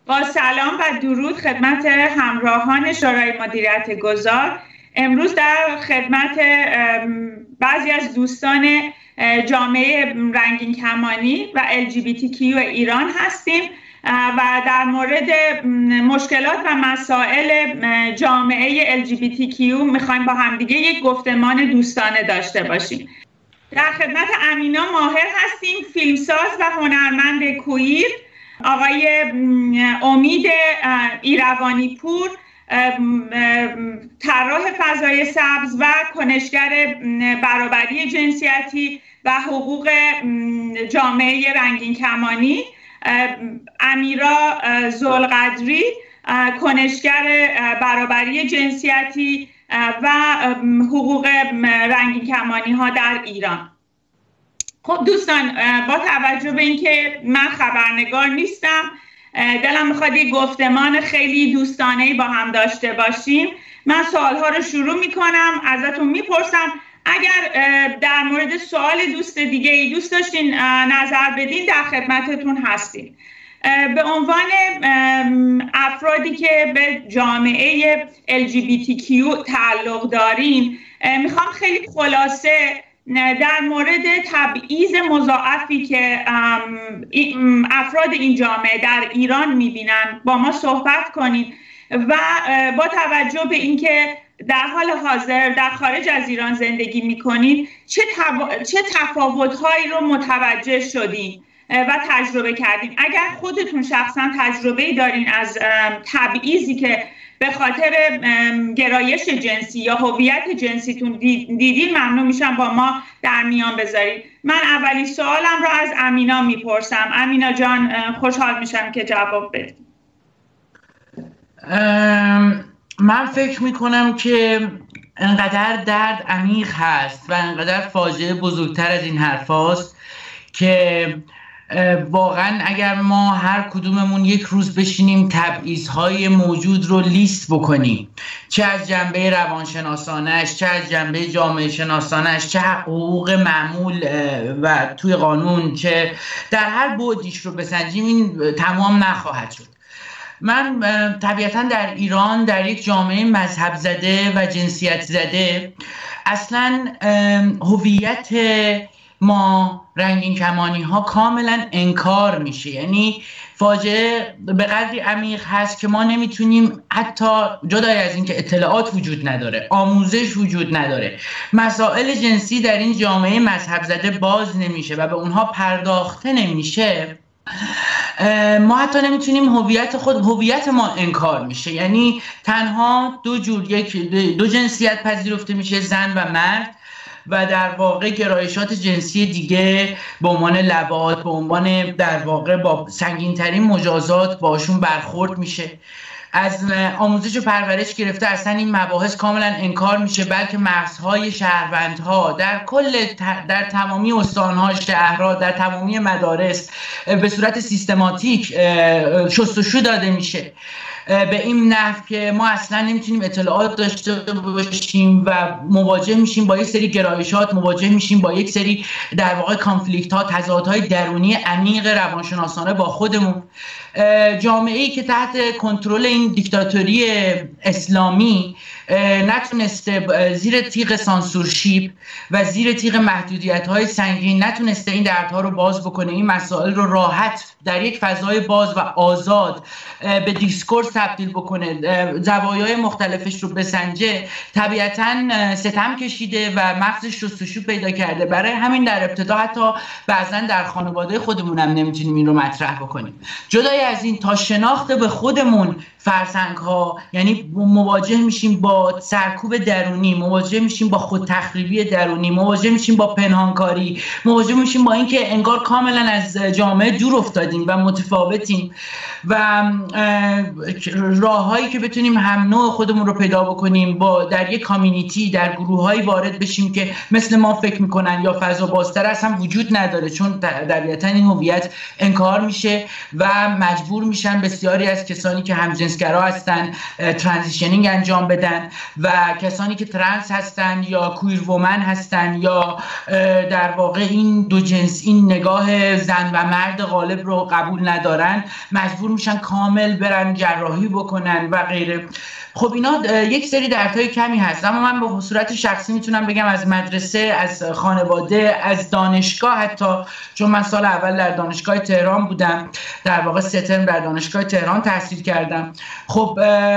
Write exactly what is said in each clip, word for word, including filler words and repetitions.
با سلام و درود خدمت همراهان شورای مدیریت گذار. امروز در خدمت بعضی از دوستان جامعه رنگین کمانی و ال جی بی تی کیو ایران هستیم و در مورد مشکلات و مسائل جامعه ال جی بی تی کیو میخوایم با همدیگه یک گفتمان دوستانه داشته باشیم. در خدمت امینا ماهر هستیم، فیلمساز و هنرمند کویر. آقای امید ایروانیپور، طراح فضای سبز و کنشگر برابری جنسیتی و حقوق جامعه رنگین کمانی. امیرا زلغدری، کنشگر برابری جنسیتی و حقوق رنگین کمانی ها در ایران. خب دوستان، با توجه به اینکه من خبرنگار نیستم، دلم میخواد یک گفتمان خیلی دوستانه‌ای با هم داشته باشیم. من سوالها رو شروع میکنم، ازتون میپرسم. اگر در مورد سوال دوست دیگه ای دوست داشتین نظر بدین، در خدمتتون هستیم. به عنوان افرادی که به جامعه ال جی بی تی کیو تعلق دارین، میخوام خیلی خلاصه در مورد تبعیض مضاعفی که افراد این جامعه در ایران میبینن با ما صحبت کنید و با توجه به اینکه در حال حاضر در خارج از ایران زندگی میکنید، چه, تب... چه تفاوت‌هایی رو متوجه شدین و تجربه کردین. اگر خودتون شخصا تجربه‌ای دارین از تبعیضی که به خاطر گرایش جنسی یا هویت جنسیتون دیدین، ممنون میشم با ما در میان بذارید. من اولین سوالم رو از امینا میپرسم. امینا جان، خوشحال میشم که جواب بدید. من فکر میکنم که انقدر درد عمیق هست و انقدر فاجعه بزرگتر از این حرف هاست که واقعا اگر ما هر کدوممون یک روز بشینیم تبعیض‌های موجود رو لیست بکنیم، چه از جنبه روانشناسانش، چه از جنبه جامعه شناسانش، چه حقوق معمول و توی قانون، چه در هر بعدیش رو بسنجیم، این تمام نخواهد شد. من طبیعتا در ایران، در یک جامعه مذهب زده و جنسیت زده، اصلا هویت ما رنگین کمانی ها کاملا انکار میشه. یعنی فاجعه به قدری عمیق هست که ما نمیتونیم، حتی جدای از این که اطلاعات وجود نداره، آموزش وجود نداره، مسائل جنسی در این جامعه مذهب زده باز نمیشه و به اونها پرداخته نمیشه، ما حتی نمیتونیم هویت خود هویت ما انکار میشه. یعنی تنها دو جور، یک دو جنسیت پذیرفته میشه، زن و مرد، و در واقع گرایشات جنسی دیگه به عنوان لواط، به عنوان در واقع با سنگین‌ترین مجازات باشون برخورد میشه. از آموزش و پرورش گرفته اصلا این مباحث کاملا انکار میشه، بلکه مغزهای شهروندها در کل در تمامی استان‌ها، شهرها، در تمامی مدارس به صورت سیستماتیک شستشو داده میشه به این نحو که ما اصلا نمیتونیم اطلاعات داشته باشیم و مواجه میشیم با یک سری گرایشات، مواجه میشیم با یک سری در واقع کانفلیکت ها، تضادهای درونی عمیق روانشناسانه با خودمون. جامعه‌ای که تحت کنترل این دیکتاتوری اسلامی نتونسته زیر تیغ سانسورشیپ و زیر تیغ محدودیت‌های سنگین نتونسته این دردها رو باز بکنه، این مسائل رو راحت در یک فضای باز و آزاد به دیسکورس تبدیل بکنه، زوایای مختلفش رو بسنجه، طبیعتاً ستم کشیده و مغزش شستشو پیدا کرده. برای همین در ابتدا حتی بعضاً در خانواده خودمون هم نمیتونیم این رو مطرح بکنیم. جدای از این، تا شناخت به خودمون فرسنگ ها، یعنی مواجه میشیم با سرکوب درونی، مواجه میشیم با خود تخریبی درونی، مواجه میشیم با پنهانکاری، مواجه میشیم با اینکه انگار کاملا از جامعه دور افتادیم و متفاوتیم و راههایی که بتونیم هم نوع خودمون رو پیدا بکنیم، با در یک کامیونیتی، در گروههایی وارد بشیم که مثل ما فکر میکنن یا فضا بازتر از هم وجود نداره، چون طبیعتا این هویت انکار میشه و مجبور میشن بسیاری از کسانی که همجنس جنسگرا هستن ترانزیشنینگ انجام بدن و کسانی که ترنس هستن یا کویر وومن هستن یا در واقع این دو جنس این نگاه زن و مرد غالب رو قبول ندارن مجبور میشن کامل برن جراحی بکنن و غیره. خب اینا یک سری دردهای کمی هست، اما من به صورت شخصی میتونم بگم از مدرسه، از خانواده، از دانشگاه حتی، چون من سال اول در دانشگاه تهران بودم، در واقع سه ترم در دانشگاه تهران تحصیل کردم. خب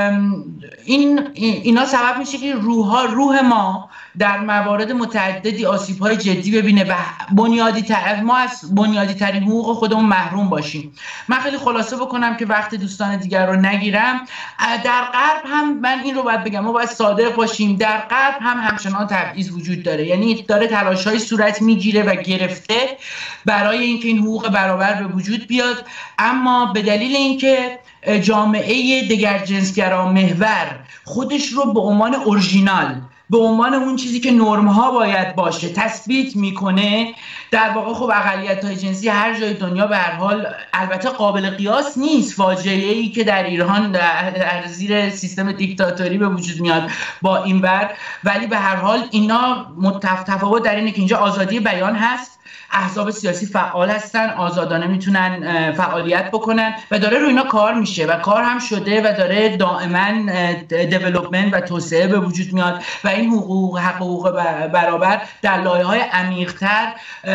این اینا سبب میشه که روح روح ما در موارد متعددی آسیب‌های جدی ببینه و بنیادی تر ما از بنیادی ترین حقوق خودمون محروم باشیم. من خیلی خلاصه بکنم که وقت دوستان دیگر رو نگیرم. در غرب هم من این رو باید بگم، ما باید صادق باشیم، در غرب هم همچنان تبعیض وجود داره، یعنی داره تلاش‌های صورت میگیره و گرفته برای اینکه این حقوق برابر به وجود بیاد، اما به دلیل اینکه جامعه دگر جنسگرا محور خودش رو به عنوان اورژینال، به عنوان اون چیزی که نرم ها باید باشه تثبیت میکنه، در واقع خب اقلیت‌های جنسی هر جای دنیا به هر حال البته قابل قیاس نیست فاجعه‌ای که در ایران در زیر سیستم دیکتاتوری به وجود میاد با این ور، ولی به هر حال اینا متفاوت در اینه که اینجا آزادی بیان هست، احزاب سیاسی فعال هستن، آزادانه میتونن فعالیت بکنن و داره روی اینا کار میشه و کار هم شده و داره دائما دیولپمنت و توسعه به وجود میاد و این حقوق حقوق برابر در لایه‌های عمیق‌تر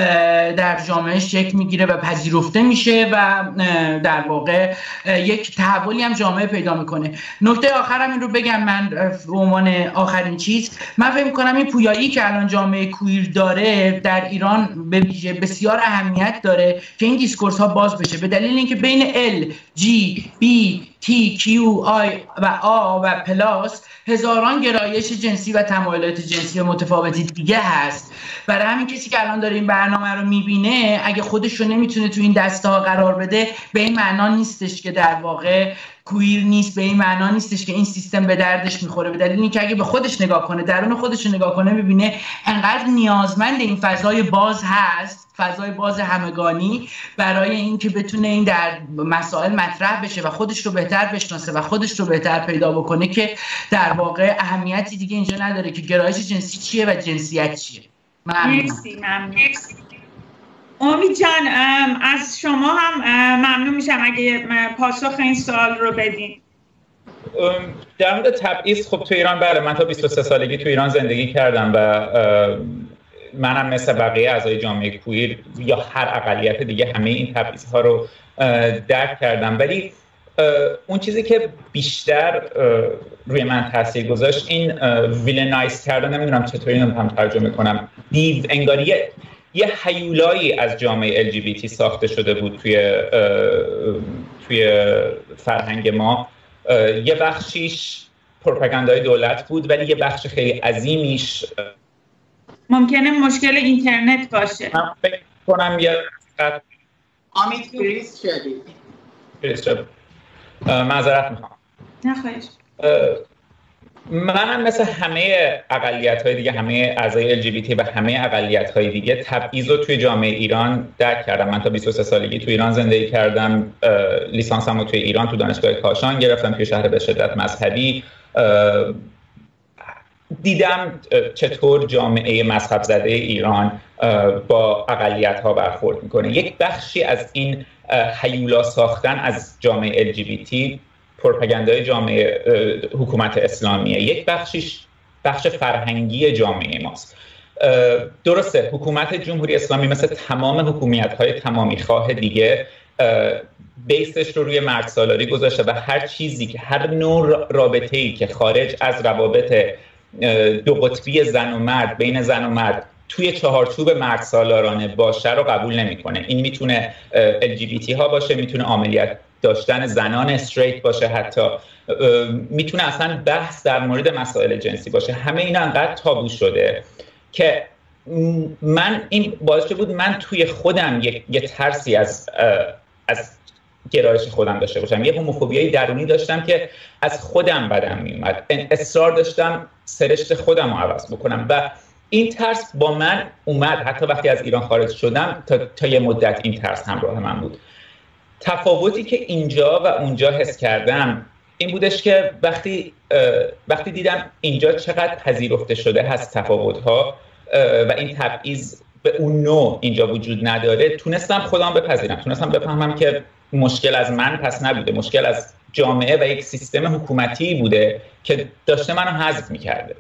در جامعه شکل میگیره و پذیرفته میشه و در واقع یک تحولی هم جامعه پیدا میکنه. نکته آخرم این رو بگم من به عنوان آخرین چیز، من فکر میکنم این پویایی که الان جامعه کویر داره در ایران به ویژه بسیار اهمیت داره که این دیسکورس ها باز بشه، به دلیل اینکه بین L, G, B, T, Q, I و A و پلاس هزاران گرایش جنسی و تمایلات جنسی متفاوتی دیگه هست. برای همین کسی که الان داره این برنامه رو میبینه اگه خودش رو نمیتونه تو این دسته ها قرار بده، به این معنا نیستش که در واقع کویر نیست، به این معنا نیستش که این سیستم به دردش میخوره، به دلیل اینکه اگه به خودش نگاه کنه، درون خودش رو نگاه کنه، میبینه انقدر نیازمند این فضای باز هست، فضای باز همگانی، برای اینکه بتونه این در مسائل مطرح بشه و خودش رو بهتر بشناسه و خودش رو بهتر پیدا بکنه که در واقع اهمیتی دیگه اینجا نداره که گرایش جنسی چیه و جنسیت چیه. مرسی ممنون. امید جان از شما هم ممنون میشم اگه پاسخ این سوال رو بدین. در مورد تبعیض، خب تو ایران بله، من تا بیست و سه سالگی تو ایران زندگی کردم و منم مثل بقیه اعضای جامعه کویر یا هر اقلیت دیگه همه این تبعیض‌ها رو درک کردم، ولی اون چیزی که بیشتر روی من تاثیر گذاشت این ویلنایز کردن، نمیدونم چطوری اینو هم ترجمه کنم، دیو انگاری یه هیولایی از جامعه ال جی بی تی ساخته شده بود توی توی فرهنگ ما. یه بخشیش پروپاگاندای دولت بود، ولی یه بخش خیلی عظیمیش ممکنه مشکل اینترنت باشه. من فکر کنم یه امید فریز شدی. فریز شد. معذرت میخوام. نه خواهش. منم مثل همه اقلیت‌های دیگه، همه اعضای ال جی بی تی و همه اقلیت‌های دیگه تبعیض رو توی جامعه ایران درک کردم. من تا بیست و سه سالگی توی ایران زندگی کردم، لیسانسمو توی ایران تو دانشگاه کاشان گرفتم، توی شهر به شدت مذهبی. دیدم چطور جامعه مذهب زده ایران با اقلیت‌ها برخورد میکنه. یک بخشی از این هیولا ساختن از جامعه ال جی بی تی پروپاگاندای جامعه حکومت اسلامیه، یک بخشیش بخش فرهنگی جامعه ماست. درسته حکومت جمهوری اسلامی مثل تمام حکومت‌های تمامی خواه دیگه بیسش رو روی مرد سالاری گذاشته و هر چیزی که هر نوع رابطه‌ای که خارج از روابط دو قطبی زن و مرد، بین زن و مرد توی چهارچوب مرد سالارانه باشه رو قبول نمی‌کنه. این میتونه ال جی بی تی ها باشه، میتونه عاملیت داشتن زنان استریت باشه، حتی میتونه اصلا بحث در مورد مسائل جنسی باشه. همه اینا انقدر تابو شده که من این باعث بود من توی خودم یک یه ترسی از از گرایش خودم داشته باشم، یه هوموفوبیای درونی داشتم که از خودم بدم میومد، اصرار داشتم سرشت خودم رو عوض بکنم و این ترس با من اومد حتی وقتی از ایران خارج شدم. تا, تا یه مدت این ترس همراه من بود. تفاوتی که اینجا و اونجا حس کردم این بودش که وقتی وقتی دیدم اینجا چقدر پذیرفته شده هست تفاوت‌ها و این تبعیض به اون نوع اینجا وجود نداره، تونستم خودم بپذیرم، تونستم بفهمم که مشکل از من پس نبوده، مشکل از جامعه و یک سیستم حکومتی بوده که داشته منو حذف می‌کرده.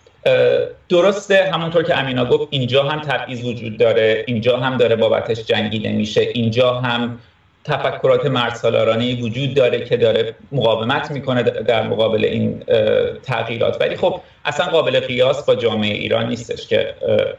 درسته همونطور که امینا گفت اینجا هم تبعیض وجود داره، اینجا هم داره بابتش جنگیده میشه، اینجا هم تفکرات مردسالارانه‌ای وجود داره که داره مقاومت میکنه در مقابل این تغییرات، ولی خب اصلا قابل قیاس با جامعه ایران نیستش که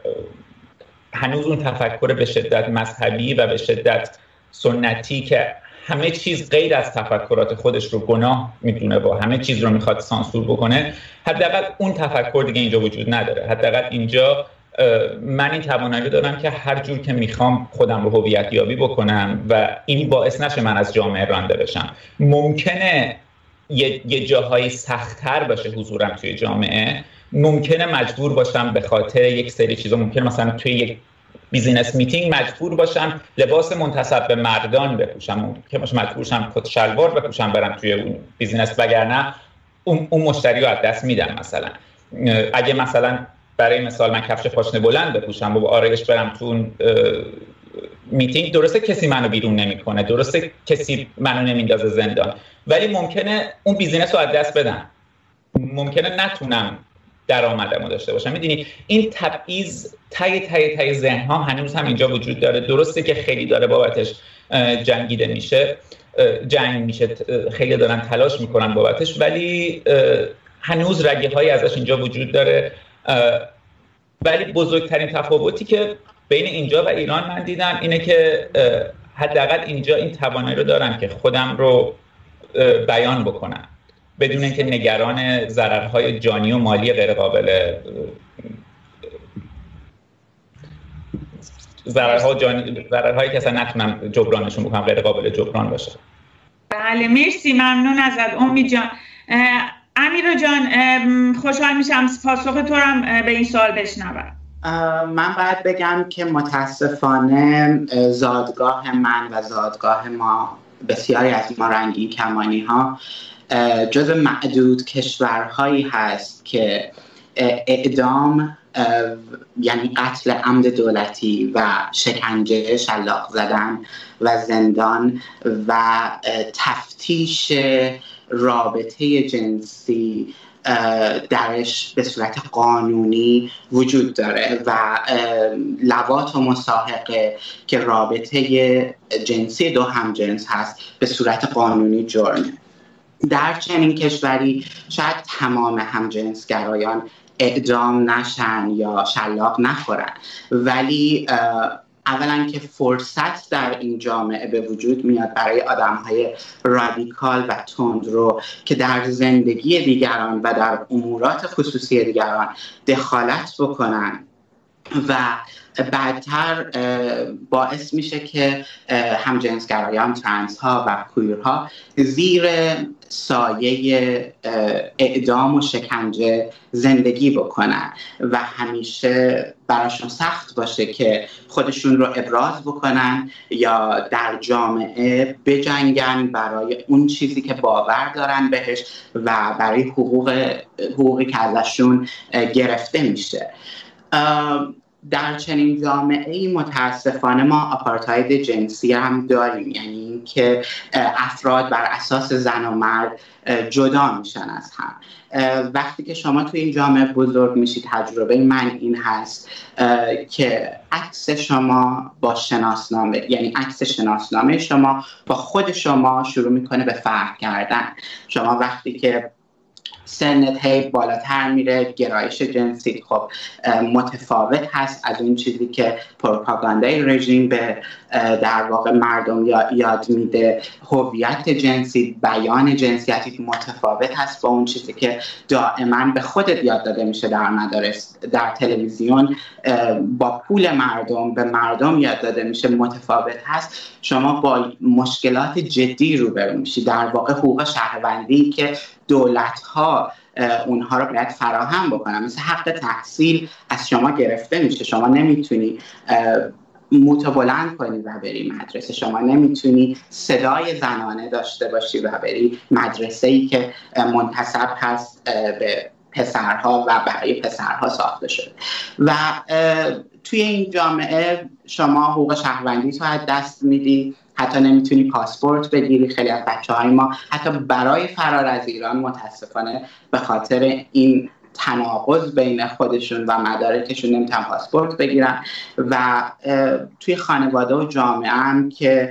هنوز اون تفکر به شدت مذهبی و به شدت سنتی که همه چیز غیر از تفکرات خودش رو گناه میدونه و همه چیز رو میخواد سانسور بکنه، حداقل اون تفکر دیگه اینجا وجود نداره. حداقل اینجا من این توانایی دارم که هر جور که میخوام خودم رو هویت یابی بکنم و این باعث نشه من از جامعه رانده بشم. ممکنه یه, یه جاهای سخت‌تر باشه حضورم توی جامعه، ممکنه مجبور باشم به خاطر یک سری چیزا، ممکنه مثلا توی یک بیزینس میتینگ مجبور باشم لباس منتسب به مردان بپوشم، که مجبور باشم کت شلوار بپوشم برم توی اون بیزینس، وگرنه اون اون مشتری رو از دست میدم. مثلا اگه مثلا برای مثال من کفش پاشنه بلند بپوشم و با آرایش برم تو اون میتینگ، درسته کسی منو بیرون نمیکنه، درسته کسی منو نمیندازه زندان، ولی ممکنه اون بیزینس رو از دست بدم، ممکنه نتونم درآمدمو داشته باشم. میدونی این تبعیض تای تای تای ذهن‌ها هنوز هم اینجا وجود داره. درسته که خیلی داره بابتش جنگیده میشه، جنگ میشه، خیلی دارن تلاش میکنن بابتش، ولی هنوز رگه‌هایی ازش اینجا وجود داره. ولی بزرگترین تفاوتی که بین اینجا و ایران من دیدم اینه که حداقل اینجا این توانایی رو دارم که خودم رو بیان بکنم بدون اینکه نگران ضررهای جانی و مالی غیر قابل ضررها جانی ضررهایی که اصلا نتونم جبرانشون بکنم غیر قابل جبران باشه. بله مرسی، ممنون ازت امید جان. امیرا جان خوشحال میشم پاسخ تو هم به این سوال بشنوم. من باید بگم که متاسفانه زادگاه من و زادگاه ما، بسیاری از ما رنگین کمانی ها، جز معدود کشورهایی هست که اعدام یعنی قتل عمد دولتی و شکنجه، شلاق زدن و زندان و تفتیش رابطه جنسی درش به صورت قانونی وجود داره و لواط و مساحقه که رابطه جنسی دو همجنس هست به صورت قانونی جرمه. در چنین کشوری شاید تمام همجنسگرایان اعدام نشن یا شلاق نخورن، ولی اولا که فرصت در این جامعه به وجود میاد برای آدم‌های رادیکال و تندرو که در زندگی دیگران و در امورات خصوصی دیگران دخالت بکنن و بعدتر باعث میشه که همجنسگرایان، ترنس ها و کویرها زیر سایه اعدام و شکنجه زندگی بکنن و همیشه براشون سخت باشه که خودشون رو ابراز بکنن یا در جامعه بجنگن برای اون چیزی که باور دارن بهش و برای حقوق حقوقی که ازشون گرفته میشه. در چنین جامعه‌ای متاسفانه ما آپارتاید جنسی هم داریم، یعنی اینکه افراد بر اساس زن و مرد جدا میشن از هم. وقتی که شما توی این جامعه بزرگ میشید، تجربه من این هست که عکس شما با شناسنامه، یعنی عکس شناسنامه شما با خود شما شروع میکنه به فرق کردن. شما وقتی که سنت هی بالاتر میره، گرایش جنسی خب متفاوت هست از اون چیزی که پروپاگاندای رژیم به در واقع مردم یاد میده. هویت جنسی، بیان جنسیتی متفاوت هست با اون چیزی که دائما به خودت یاد داده میشه در مدارس، در تلویزیون با پول مردم به مردم یاد داده میشه، متفاوت هست. شما با مشکلات جدی روبرو میشی. در واقع حقوق شهروندی که دولت‌ها اونها رو باید فراهم بکنن، مثل حق تحصیل از شما گرفته میشه. شما نمیتونی موتو بلند کنی و بری مدرسه. شما نمیتونی صدای زنانه داشته باشی و بری مدرسه‌ای که منتسب هست به پسرها و برای پسرها ساخته شده. و توی این جامعه شما حقوق شهروندی تو از دست میدی، حتی نمیتونی پاسپورت بگیری. خیلی از بچه‌های ما حتی برای فرار از ایران متاسفانه به خاطر این تناقض بین خودشون و مدارکشون نمیتونن پاسپورت بگیرن. و توی خانواده و جامعه هم که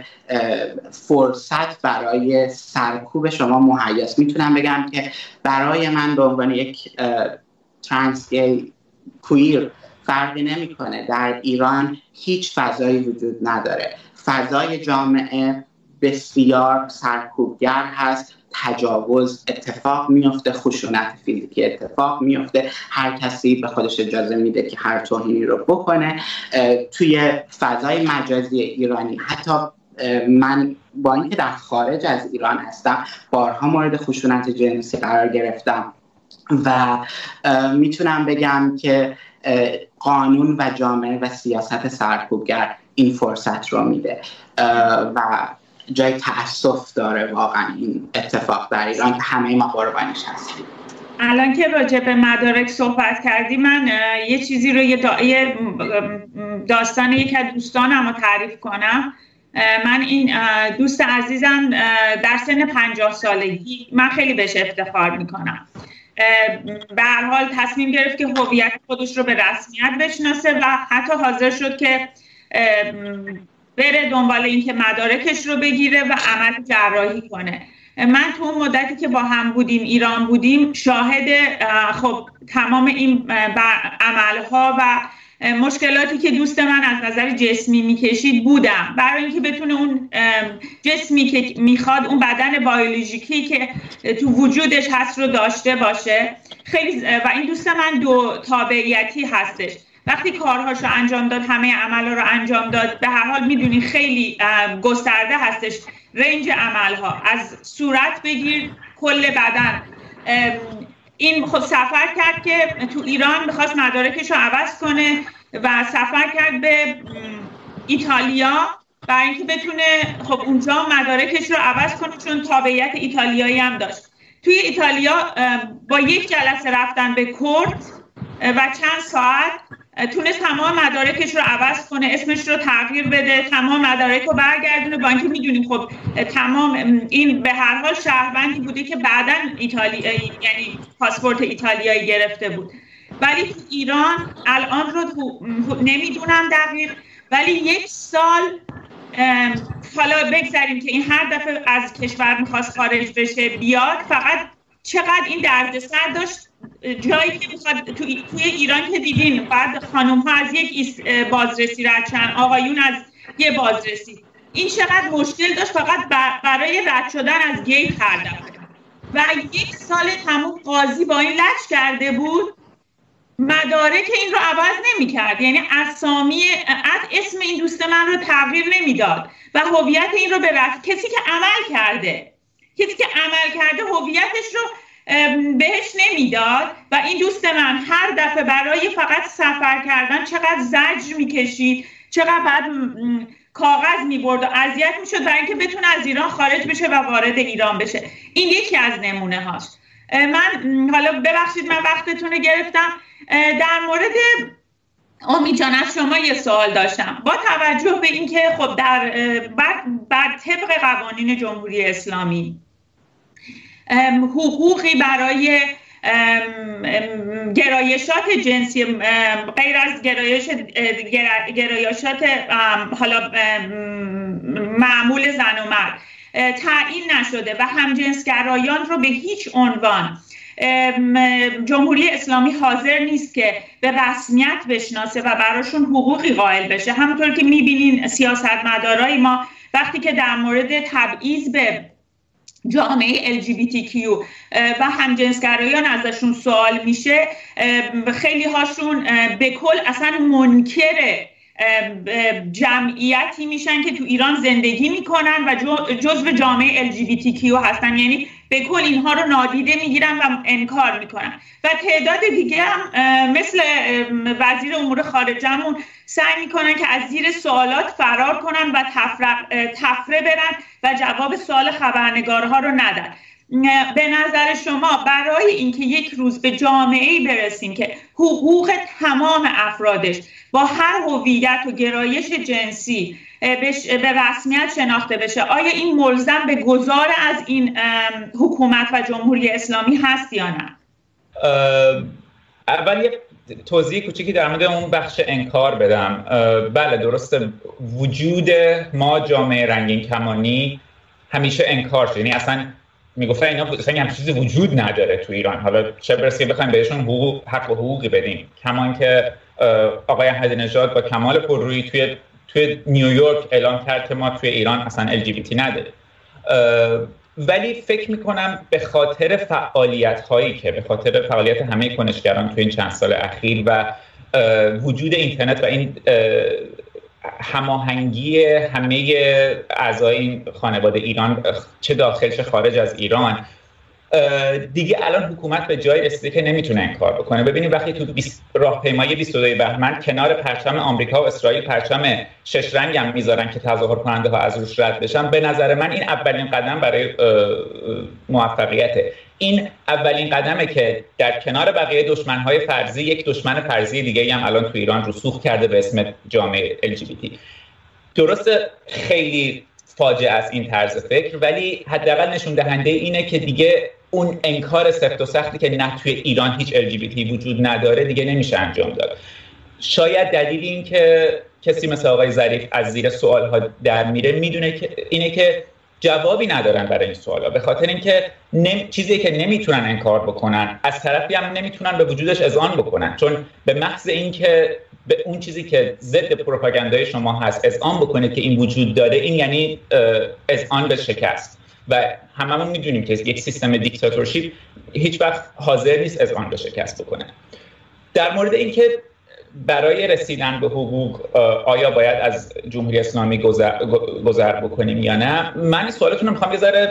فرصت برای سرکوب شما مهیاست. میتونم بگم که برای من به عنوان یک ترانس گی کویر فرقی نمیکنه. در ایران هیچ فضایی وجود نداره. فضای جامعه بسیار سرکوبگر هست، تجاوز اتفاق میفته، خشونت فیزیکی اتفاق میفته، هر کسی به خودش اجازه میده که هر توهینی رو بکنه. توی فضای مجازی ایرانی حتی من با اینکه در خارج از ایران هستم بارها مورد خشونت جنسی قرار گرفتم و میتونم بگم که قانون و جامعه و سیاست سرکوبگر این فرصت رو میده و جای تأسف داره واقعا این اتفاق در ایران که همه ما قربانیش هستیم. الان که راجع به مدارک صحبت کردی، من یه چیزی رو یه, دا... یه داستان یکی از دوستانم رو تعریف کنم. من این دوست عزیزم در سن پنجاه سالگی، من خیلی بهش افتخار میکنم، به هر حال تصمیم گرفت که هویت خودش رو به رسمیت بشناسه و حتی حاضر شد که بره دنبال این که مدارکش رو بگیره و عمل جراحی کنه. من تو اون مدتی که با هم بودیم ایران بودیم شاهد خب تمام این عملها و مشکلاتی که دوست من از نظر جسمی میکشید بودم، برای اینکه بتونه اون جسمی که میخواد، اون بدن بیولوژیکی که تو وجودش هست رو داشته باشه. خیلی و این دوست من دو تابعیتی هستش. وقتی کارهاشو انجام داد، همه عملها رو انجام داد، به هر حال میدونی خیلی گسترده هستش رنج عملها، از صورت بگیر کل بدن. این خب سفر کرد که تو ایران میخواست مدارکش رو عوض کنه و سفر کرد به ایتالیا برای اینکه بتونه خب اونجا مدارکش رو عوض کنه، چون تابعیت ایتالیایی هم داشت. توی ایتالیا با یک جلسه رفتن به کورت و چند ساعت تونست تمام مدارکش رو عوض کنه، اسمش رو تغییر بده، تمام مدارک رو برگردونه. با اینکه میدونیم خب تمام این به هر حال شهروندی بوده که بعداً ایتالیایی، یعنی پاسپورت ایتالیایی گرفته بود، ولی تو ایران الان رو نمیدونم دقیق، ولی یک سال حالا بگذاریم که این هر دفعه از کشور میخواست خارج بشه بیاد، فقط چقدر این دردسر داشت. جایی که میخواد تو توی ایران که دیدین بعد خانم ها از یک بازرسی رد شدن، آقایون از یه بازرسی، این چقدر مشکل داشت فقط برای رد شدن از گیت هر دفعه. و یک سال تمام قاضی با این لج کرده بود، مدارک این رو عوض نمی کرد، یعنی اسامی اسم این دوست من رو تغییر نمیداد و هویت این رو به رسم. کسی که عمل کرده کسی که عمل کرده هویتش رو بهش نمیداد و این دوست من هر دفعه برای فقط سفر کردن چقدر زجر میکشید، چقدر بعد کاغذ میبرد و اذیت میشد برای اینکه بتونه از ایران خارج بشه و وارد ایران بشه. این یکی از نمونه هاست. من حالا ببخشید من وقتتون رو گرفتم. در مورد امید جان از شما یه سوال داشتم. با توجه به اینکه خب در بر, بر طبق قوانین جمهوری اسلامی حقوقی برای گرایشات جنسی غیر از گرایش گرایشات حالا معمول زن و مرد تعیین نشده و همجنسگرایان رو به هیچ عنوان جمهوری اسلامی حاضر نیست که به رسمیت بشناسه و براشون حقوقی قائل بشه. همونطور که میبینین سیاستمدارای ما وقتی که در مورد تبعیض به جامعه ال جی بی تی کیو و همجنسگرایان ازشون سوال میشه، خیلی هاشون به کل اصلا منکر جمعیتی میشن که تو ایران زندگی میکنن و جزو جامعه ال جی بی تی کیو هستن، یعنی به کل اینها رو نادیده میگیرن و انکار میکنن. و تعداد دیگه هم مثل وزیر امور خارجه‌مون سعی میکنن که از زیر سوالات فرار کنن و تفره برن و جواب سوال خبرنگارها رو ندن. به نظر شما برای اینکه یک روز به جامعه‌ای برسیم که حقوق تمام افرادش با هر هویت و گرایش جنسی به رسمیت شناخته بشه، آیا این ملزم به گذار از این حکومت و جمهوری اسلامی هست یا نه؟ اول یک توضیح کوچیکی در مورد اون بخش انکار بدم. بله درسته، وجود ما جامعه رنگین کمانی همیشه انکار شد، یعنی اصلا میگفتن اینا اصلا همچین چیزی وجود نداره تو ایران، حالا چه برسه که بخوایم بهشون حقوق حق و حقوقی بدیم. کمان که آقای احمدی نژاد با کمال پررویی توی توی نیویورک اعلام کرد که ما توی ایران اصلا ال جی بی تی نداره. ولی فکر میکنم به خاطر فعالیت هایی که به خاطر فعالیت همه کنشگران توی این چند سال اخیر و وجود اینترنت و این هماهنگی همه اعضای این خانواده ایران چه داخل چه خارج از ایران، دیگه الان حکومت به جای رسیده که نمیتونه این کار بکنه. ببینید وقتی تو راهپیمایی بیست و دو بهمن کنار پرچم آمریکا و اسرائیل پرچم شش رنگ هم میذارن که تظاهر کننده ها از روش رد بشن، به نظر من این اولین قدم برای موفقیته. این اولین قدمه که در کنار بقیه دشمن‌های فرضی یک دشمن فرضی دیگه هم الان تو ایران رسوخ کرده به اسم جامعه ال جی بی تی. درسته خیلی فاجعه است این طرز فکر، ولی حداقل نشون دهنده اینه که دیگه اون انکار سفت و سختی که نه توی ایران هیچ ال جی بی تی وجود نداره دیگه نمیشه انجام داد. شاید دلیل این که کسی مثل آقای ظریف از زیر سوال‌ها در میره میدونه که اینه که جوابی ندارن برای این سوالا، به خاطر اینکه نم... چیزی که نمیتونن انکار بکنن از طرفی هم نمیتونن به وجودش اذعان بکنن، چون به محض اینکه به اون چیزی که ضد پروپاگاندای شما هست اذعان بکنه که این وجود داره، این یعنی اذعان به شکست. و هممون میدونیم که یک سیستم دیکتاتورشیپ هیچ وقت حاضر نیست اذعان به شکست بکنه. در مورد اینکه برای رسیدن به حقوق آیا باید از جمهوری اسلامی گذر, گذر بکنیم یا نه، من سوالتون رو میخوام یه ذره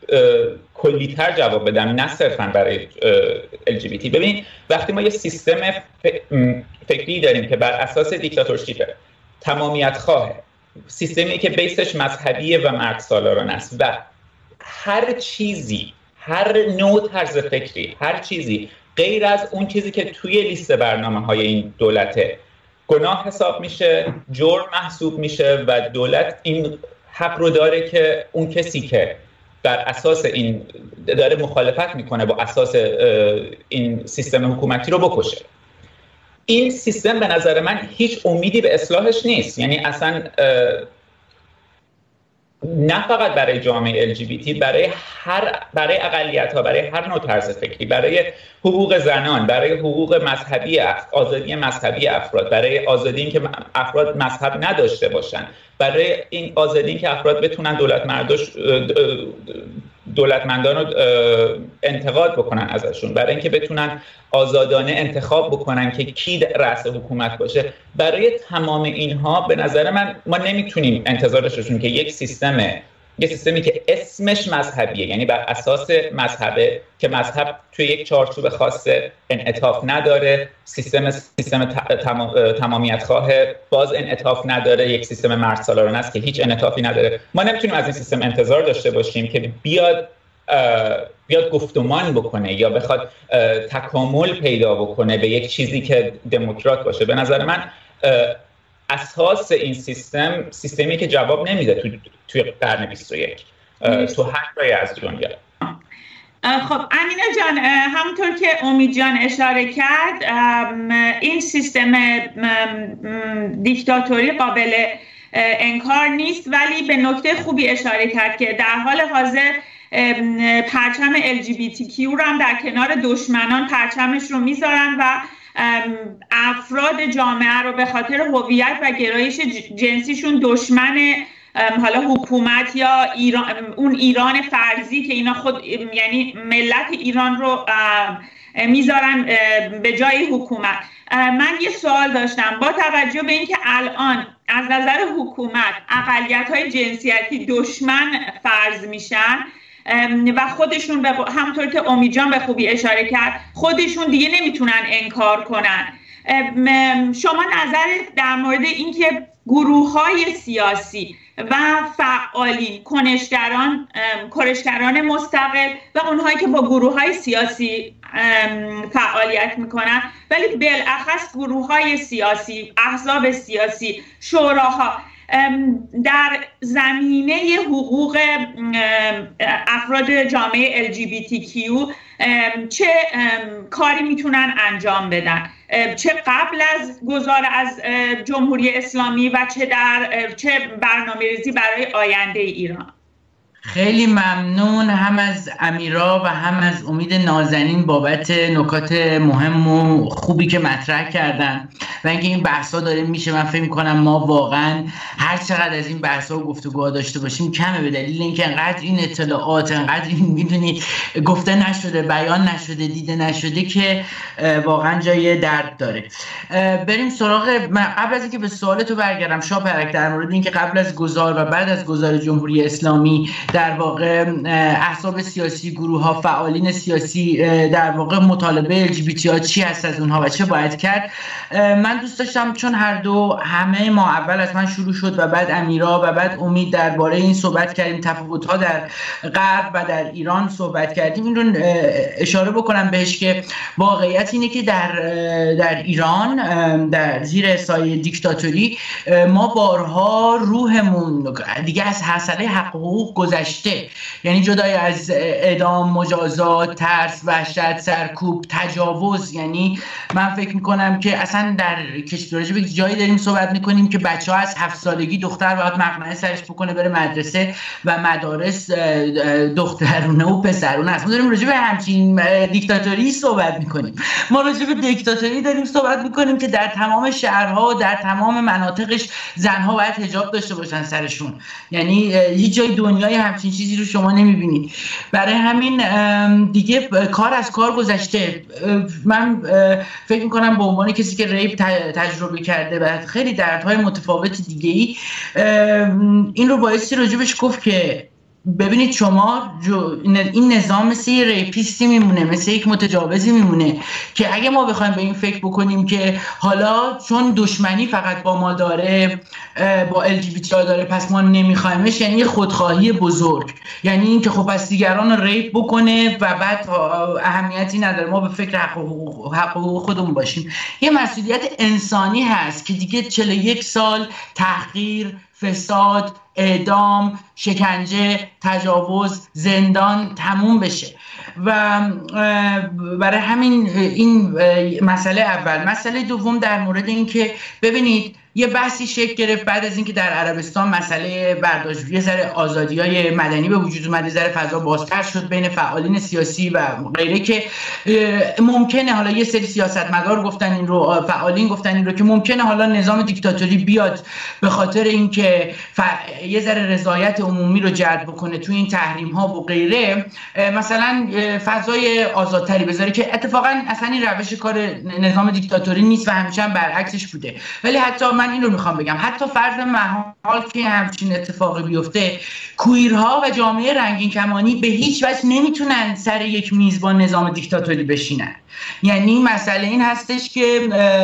کلی‌تر جواب بدم، نه صرفاً برای ال جی بی تی. ببین وقتی ما یه سیستم فکری داریم که بر اساس دیکتاتورشیپ تمامیت خواه، سیستمی که بیسش مذهبیه و مرد سالاران است و هر چیزی، هر نوع طرز فکری، هر چیزی غیر از اون چیزی که توی لیست برنامه‌های این دولته گناه حساب میشه، جرم محسوب میشه و دولت این حق رو داره که اون کسی که بر اساس این داره مخالفت میکنه با اساس این سیستم حکومتی رو بکشه. این سیستم به نظر من هیچ امیدی به اصلاحش نیست، یعنی اصلا نه فقط برای جامعه ال جی بی تی، برای هر برای اقلیت‌ها، برای هر نوع طرز فکری، برای حقوق زنان، برای حقوق مذهبی، آزادی مذهبی افراد، برای آزادی این که افراد مذهب نداشته باشن، برای این آزادی این که افراد بتونن دولت مرداش دولتمندان رو انتقاد بکنن ازشون، برای اینکه بتونن آزادانه انتخاب بکنن که کی رئیس حکومت باشه. برای تمام اینها به نظر من ما نمیتونیم انتظار داشتیم که یک سیستم یه سیستمی که اسمش مذهبیه، یعنی بر اساس مذهبه که مذهب توی یک چارچوب خاص انعطاف نداره، سیستم سیستم تمامیت خواه باز انعطاف نداره، یک سیستم مرد سالارانه است که هیچ انعطافی نداره. ما نمیتونیم از این سیستم انتظار داشته باشیم که بیاد بیاد گفتمان بکنه یا بخواد تکامل پیدا بکنه به یک چیزی که دموکرات باشه. به نظر من اساس این سیستم سیستمی که جواب نمیده تو توی قرن بیست و یک تو هر جای از دنیا. خب امینا جان، همونطور که امید جان اشاره کرد، این سیستم دیکتاتوری قابل انکار نیست، ولی به نکته خوبی اشاره کرد که در حال حاضر پرچم ال جی بی تی کیو رو هم در کنار دشمنان پرچمش رو میذارن و افراد جامعه رو به خاطر هویت و گرایش جنسیشون دشمن حالا حکومت یا ایران، اون ایران فرضی که اینا خود یعنی ملت ایران رو میذارن به جای حکومت. من یه سوال داشتم، با توجه به اینکه الان از نظر حکومت اقلیت‌های جنسیتی دشمن فرض میشن و خودشون به همونطور که امید جان به خوبی اشاره کرد خودشون دیگه نمیتونن انکار کنن، شما نظرت در مورد اینکه گروه‌های سیاسی و فعالین، کنشگران، کنشگران مستقل و اونهایی که با گروه‌های سیاسی فعالیت میکنن ولی بالاخص گروه‌های سیاسی، احزاب سیاسی، شوراها در زمینه حقوق افراد جامعه ال جی بی تی کیو چه کاری میتونن انجام بدن، چه قبل از گذار از جمهوری اسلامی و چه در چه برنامه‌ریزی برای آینده ایران؟ خیلی ممنون هم از امیرا و هم از امید نازنین بابت نکات مهم و خوبی که مطرح کردن و اینکه این بحثا داره میشه. من فکر می‌کنم ما واقعا هر چقدر از این بحثا و گفتگوها داشته باشیم کمه، به دلیل اینکه انقدر این اطلاعات، انقدر این میدونی گفته نشده، بیان نشده، دیده نشده که واقعا جای درد داره. بریم سراغ، قبل از اینکه به سوالتو برگردم شاپرک، در مورد اینکه قبل از گذار و بعد از گذار جمهوری اسلامی در واقع احزاب سیاسی، گروه ها، فعالین سیاسی در واقع مطالبه ال جی بی تی ها چی هست از اونها و چه باید کرد، من دوست داشتم چون هر دو همه ما اول از من شروع شد و بعد امیرا و بعد امید درباره این صحبت کردیم، تفاوت ها در غرب و در ایران صحبت کردیم، این رو اشاره بکنم بهش که واقعیت اینه که در در ایران در زیر سایه دیکتاتوری ما بارها روحمون دیگه از حوصله حق و حقوق گذشته، یعنی جدای از اعدام، مجازات، ترس، وحشت، سرکوب، تجاوز. یعنی من فکر میکنم که اصلا در کشور به جایی داریم صحبت میکنیم که بچه ها از هفت سالگی دختر باید مقنعه سرش بکنه بره مدرسه و مدارس دخترونه و پسرونه است. ما داریم راجع به همچین دیکتاتوری صحبت میکنیم، ما راجع به دیکتاتوری داریم صحبت میکنیم که در تمام شهرها و در تمام مناطقش زنها باید حجاب داشته باشن سرشون، یعنی هیچ جای دنیای همچین چیزی رو شما نمیبینید. برای همین دیگه کار از کار گذشته. من فکر میکنم به عنوان کسی که ریپ تجربه کرده و خیلی دردهای متفاوت دیگه ای، این رو بایستی راجبش گفت که ببینید شما این نظام مثل یه ریپیستی میمونه، مثل یک متجاوزی میمونه که اگه ما بخوایم به این فکر بکنیم که حالا چون دشمنی فقط با ما داره، با ال جی بی تی ها داره، پس ما نمیخوایمش، یعنی خودخواهی بزرگ، یعنی این که خب پس دیگران رو ریپ بکنه و بعد اهمیتی نداره، ما به فکر حق و حقوق خودمون باشیم. یه مسئولیت انسانی هست که دیگه چهل و یک سال تحقیر، فساد، اعدام، شکنجه، تجاوز، زندان تموم بشه. و برای همین این مسئله اول. مسئله دوم در مورد این که ببینید یه بحثی شکل گرفت بعد از اینکه در عربستان مسئله برداشت یه ذره آزادی‌های مدنی به وجود اومد، یه ذره فضا بازتر شد بین فعالین سیاسی و غیره که ممکنه حالا یه سری سیاستمدار گفتن این رو، فعالین گفتن این رو که ممکنه حالا نظام دیکتاتوری بیاد به خاطر اینکه ف... یه ذره رضایت عمومی رو جلب بکنه توی این تحریم‌ها و غیره، مثلا فضای آزادتری بذاره که اتفاقا اصلا این روش کار نظام دیکتاتوری نیست و همیشه هم برعکسش بوده. ولی حتی من این رو میخوام بگم حتی فرض محال که همچین اتفاقی بیفته، کویرها و جامعه رنگین کمانی به هیچ وجه نمیتونن سر یک میز با نظام دیکتاتوری بشینن. یعنی مسئله این هستش که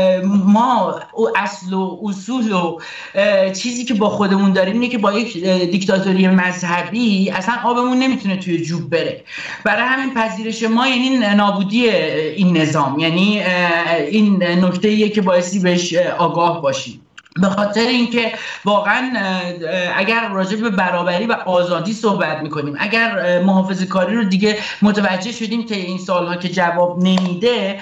ما اصل و اصول و چیزی که با خودمون داریم اینه که با یک دیکتاتوری مذهبی اصلا آبمون نمیتونه توی جوب بره. برای همین پذیرش ما یعنی نابودی این نظام، یعنی این نکته‌ایه که باعثی بهش آگاه باشیم. به خاطر اینکه واقعا اگر راجع به برابری و آزادی صحبت میکنیم، اگر محافظه کاری رو دیگه متوجه شدیم که این سالها که جواب نمیده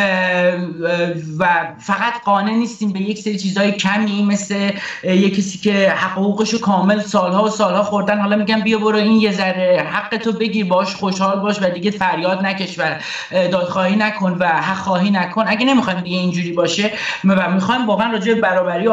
و فقط قانع نیستیم به یک سری چیزهای کمی مثل یک کسی که حق حقوقشو کامل سالها و سالها خوردن، حالا میگم بیا برو این یه ذره حقتو بگیر، باش خوشحال باش و دیگه فریاد نکش و دادخواهی نکن و حق خواهی نکن. اگه نمیخوایم دیگه اینجوری باشه و میخوایم واقعا راجع به برابری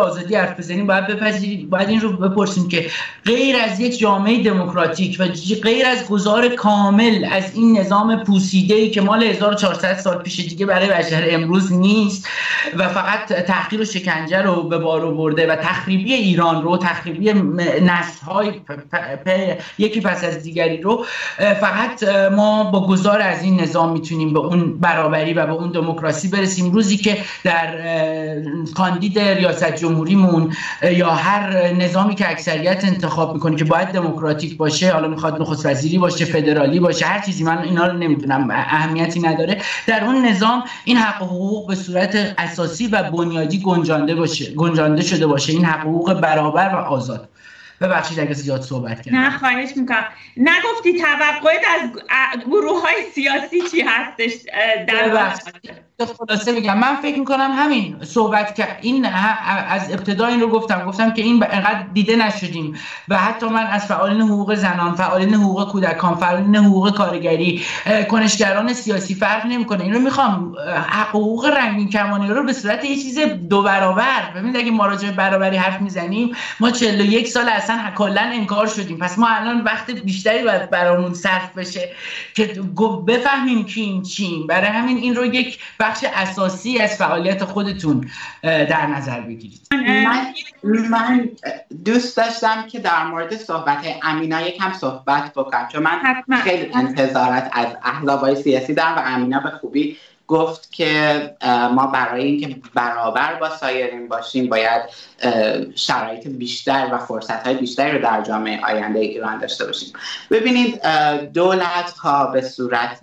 آزادی حرف بزنیم باید بپذیریم، باید این رو بپرسیم که غیر از یک جامعه دموکراتیک و غیر از گذار کامل از این نظام پوسیده‌ای که مال هزار و چهارصد سال پیش دیگه برای بشر امروز نیست و فقط تحقیر و شکنجه رو به بار آورده و تخریبی ایران رو، تخریبی نسل‌های یکی پس از دیگری رو، فقط ما با گذار از این نظام میتونیم به اون برابری و به اون دموکراسی برسیم. روزی که در کاندید ریاست جمهوریمون یا هر نظامی که اکثریت انتخاب میکنه که باید دموکراتیک باشه، حالا میخواد نخست وزیری باشه، فدرالی باشه، هر چیزی، من اینا رو نمیدونم، اهمیتی نداره، در اون نظام این حق و حقوق به صورت اساسی و بنیادی گنجانده باشه، گنجانده شده باشه، این حق و حقوق برابر و آزاد. ببخشید اگه زیاد صحبت کردم. نه خواهش میکنم. نگفتی توقعت از گروه های سیاسی چی هستش در خلاصه میگم، من فکر میکنم همین صحبت که این از ابتدا این رو گفتم گفتم که این انقدر دیده نشدیم و حتی من از فعالین حقوق زنان، فعالین حقوق کودکان، فعالین حقوق کارگری، کنشگران سیاسی فرق نمیکنه، این رو میخوام حقوق رنگین کمانی رو به صورت یه چیز دو برابر. ببینید اگه ما راجع به برابری حرف میزنیم، ما چهل و یک سال اصلا کلا انکار شدیم، پس ما الان وقت بیشتری باید برامون صرف بشه که بفهمیم کیم چیم. برای همین این رو یک بخش اساسی از فعالیت خودتون در نظر بگیرید. من من دوست داشتم که در مورد صحبت امینا یکم صحبت بکنم، چون من حتما. خیلی انتظارات از احزاب‌های سیاسی دارم و امینا به خوبی گفت که ما برای اینکه برابر با سایرین باشیم باید شرایط بیشتر و فرصت‌های بیشتری رو در جامعه آینده ایران داشته باشیم. ببینید دولت‌ها به صورت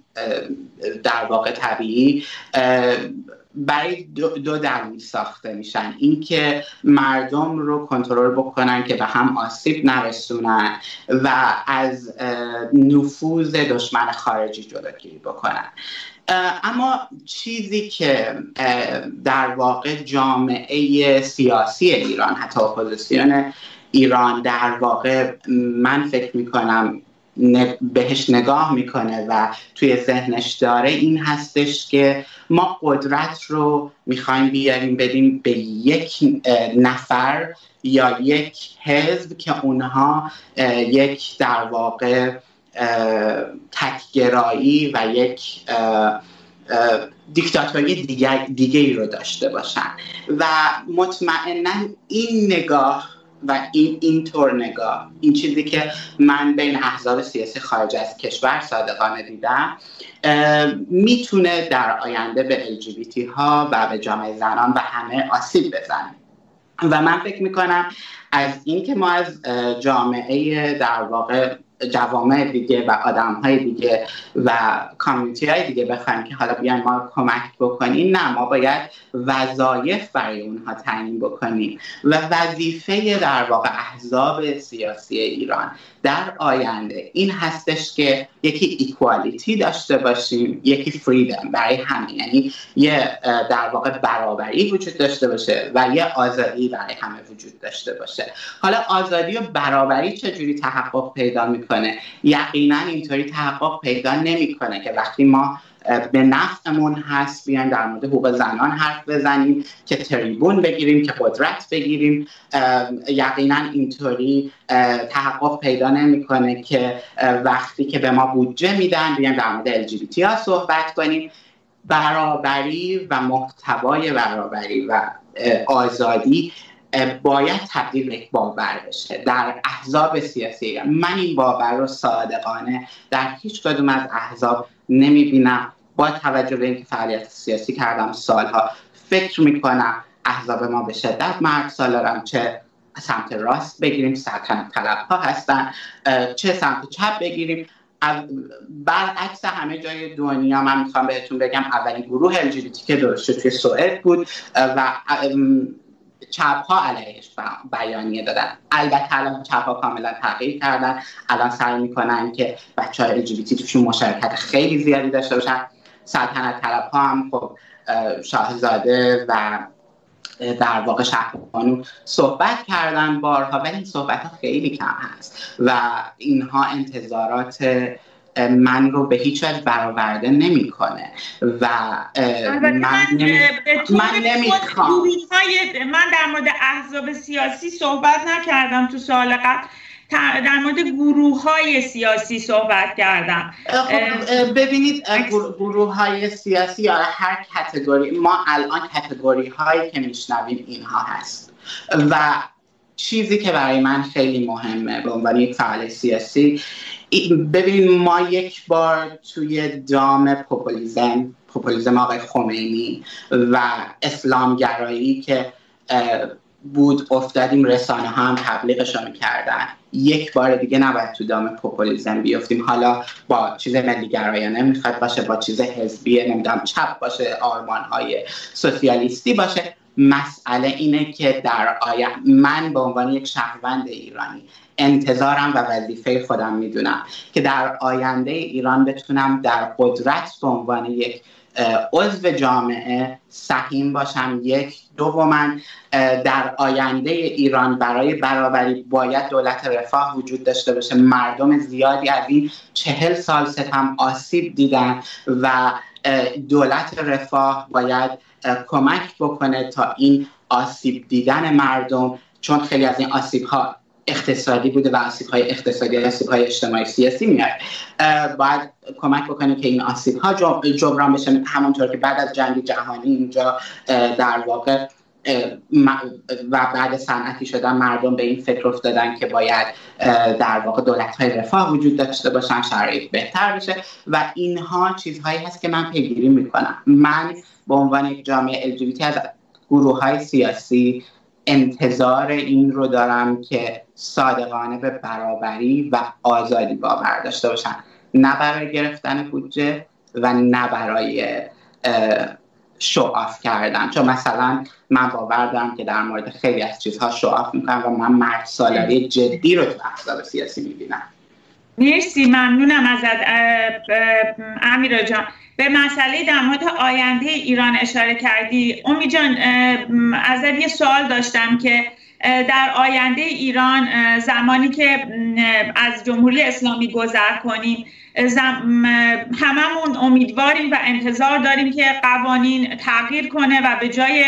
در واقع طبیعی برای دو, دو دلیل ساخته میشن، اینکه مردم رو کنترل بکنن که به هم آسیب نرسونن و از نفوذ دشمن خارجی جلوگیری بکنن. اما چیزی که در واقع جامعه سیاسی ایران، حتی اپوزیسیون ایران، در واقع من فکر میکنم بهش نگاه میکنه و توی ذهنش داره، این هستش که ما قدرت رو میخوایم بیاریم بدیم به یک نفر یا یک حزب که اونها یک در واقع تکگرایی و یک دیکتاتوری دیگه دیگه ای رو داشته باشن و مطمئنا این نگاه و این اینطور نگاه، این چیزی که من بین احزاب سیاسی خارج از کشور صادقانه دیدم، میتونه در آینده به ال جی بی تی ها و به جامعه زنان و همه آسیب بزنه. و من فکر میکنم از این که ما از جامعه در واقع جوامع دیگه و آدم‌های دیگه و کامیونیتی‌های دیگه بخوایم که حالا بیان ما کمک بکنیم، نه، ما باید وظایف برای اونها تعیین بکنیم و وظیفه در واقع احزاب سیاسی ایران در آینده این هستش که یکی ایکوالیتی داشته باشیم، یکی فریدم برای همه، یعنی یه در واقع برابری وجود داشته باشه و یه آزادی برای همه وجود داشته باشه. حالا آزادی و برابری چجوری تحقق پیدا میکنه؟ یقینا اینطوری تحقق پیدا نمیکنه که وقتی ما به نفعمون هست بیایم در مورد حقوق زنان حرف بزنیم که تریبون بگیریم، که قدرت بگیریم. یقینا اینطوری تحقق پیدا نمیکنه که وقتی که به ما بودجه میدن بیایم در مورد ال جی بی تی ها صحبت کنیم. برابری و محتوای برابری و آزادی باید تبدیل به یک باور بشه در احزاب سیاسی. من این باور رو صادقانه در هیچ کدوم از احزاب نمیبینم. با توجه به اینکه فعالیت سیاسی کردم سالها، فکر میکنم احزاب ما به شدت مرد سالارم، چه سمت راست بگیریم سلطنت طلب ها هستن، چه سمت چپ بگیریم. برعکس همه جای دنیا من میخوام بهتون بگم اولین گروه ال جی بی تی که درست شد توی سوئد بود و چپ ها علیهش بیانیه دادن. البته الان چپ ها کاملا تغییر کردن، الان سعی میکنن که بچه های ال جی بی تی توشون مشارکت خیلی زیادی داشته باشن. سلطنت طلب ها هم خب شاهزاده و در واقع شهربانو صحبت کردن بارها، ولی این صحبت ها خیلی کم هست و اینها انتظارات من رو به هیچ وجه برآورده نمیکنه و من من نمیخوام. من در مورد احزاب سیاسی صحبت نکردم تو سوال قبل، در مورد گروه های سیاسی صحبت کردم. خب ببینید گروه های سیاسی یا هر کاتگوری، ما الان کاتگوری هایی که میشنویم اینها هست و چیزی که برای من خیلی مهمه به عنوان یک فعال سیاسی، ببینید ما یک بار توی دام پوپولیسم پوپولیسم آقای خمینی و اسلامگرایی که بود افتادیم، رسانه ها هم تبلیغش رو میکردن. یک بار دیگه نباید تو دام پوپولیسم بیفتیم، حالا با چیز ملی گرایانه میخواد باشه، با چیز حزبی نمیدونم چپ باشه، آرمان های سوسیالیستی باشه. مسئله اینه که در آینده من به عنوان یک شهروند ایرانی انتظارم و وظیفه خودم میدونم که در آینده ایران بتونم در قدرت به عنوان یک عضو جامعه سهیم باشم. یک دوما در آینده ایران برای برابری باید دولت رفاه وجود داشته باشه. مردم زیادی از این چهل سال ستم آسیب دیدن و دولت رفاه باید کمک بکنه تا این آسیب دیدن مردم، چون خیلی از این آسیب ها اقتصادی بوده و آسیب های اقتصادی آسیب های اجتماعی سیاسی میاد، باید کمک بکنه که این آسیب ها جبران بشه. همونطور که بعد از جنگ جهانی اینجا در واقع و بعد صنعتی شدن مردم به این فکر افتادن که باید در واقع دولت‌های رفاه وجود داشته باشن، شرایط بهتر بشه و اینها چیزهایی هست که من پیگیری میکنم. من به عنوان یک جامعه ال جی بی تی از گروه‌های سیاسی انتظار این رو دارم که صادقانه به برابری و آزادی باور داشته باشن، نه برای گرفتن بودجه و نه برای شوآف کردن. چون مثلا من باور دارم که در مورد خیلی از چیزها شوآف میکنم و من مرد سالاری جدی رو تو احزاب سیاسی میبینم. مرسی، ممنونم ازت امیرا جان. به مسئله در مورد آینده ایران اشاره کردی. امید جان، ازت یه سوال داشتم که در آینده ایران زمانی که از جمهوری اسلامی گذر کنیم، هممون امیدواریم و انتظار داریم که قوانین تغییر کنه و به جای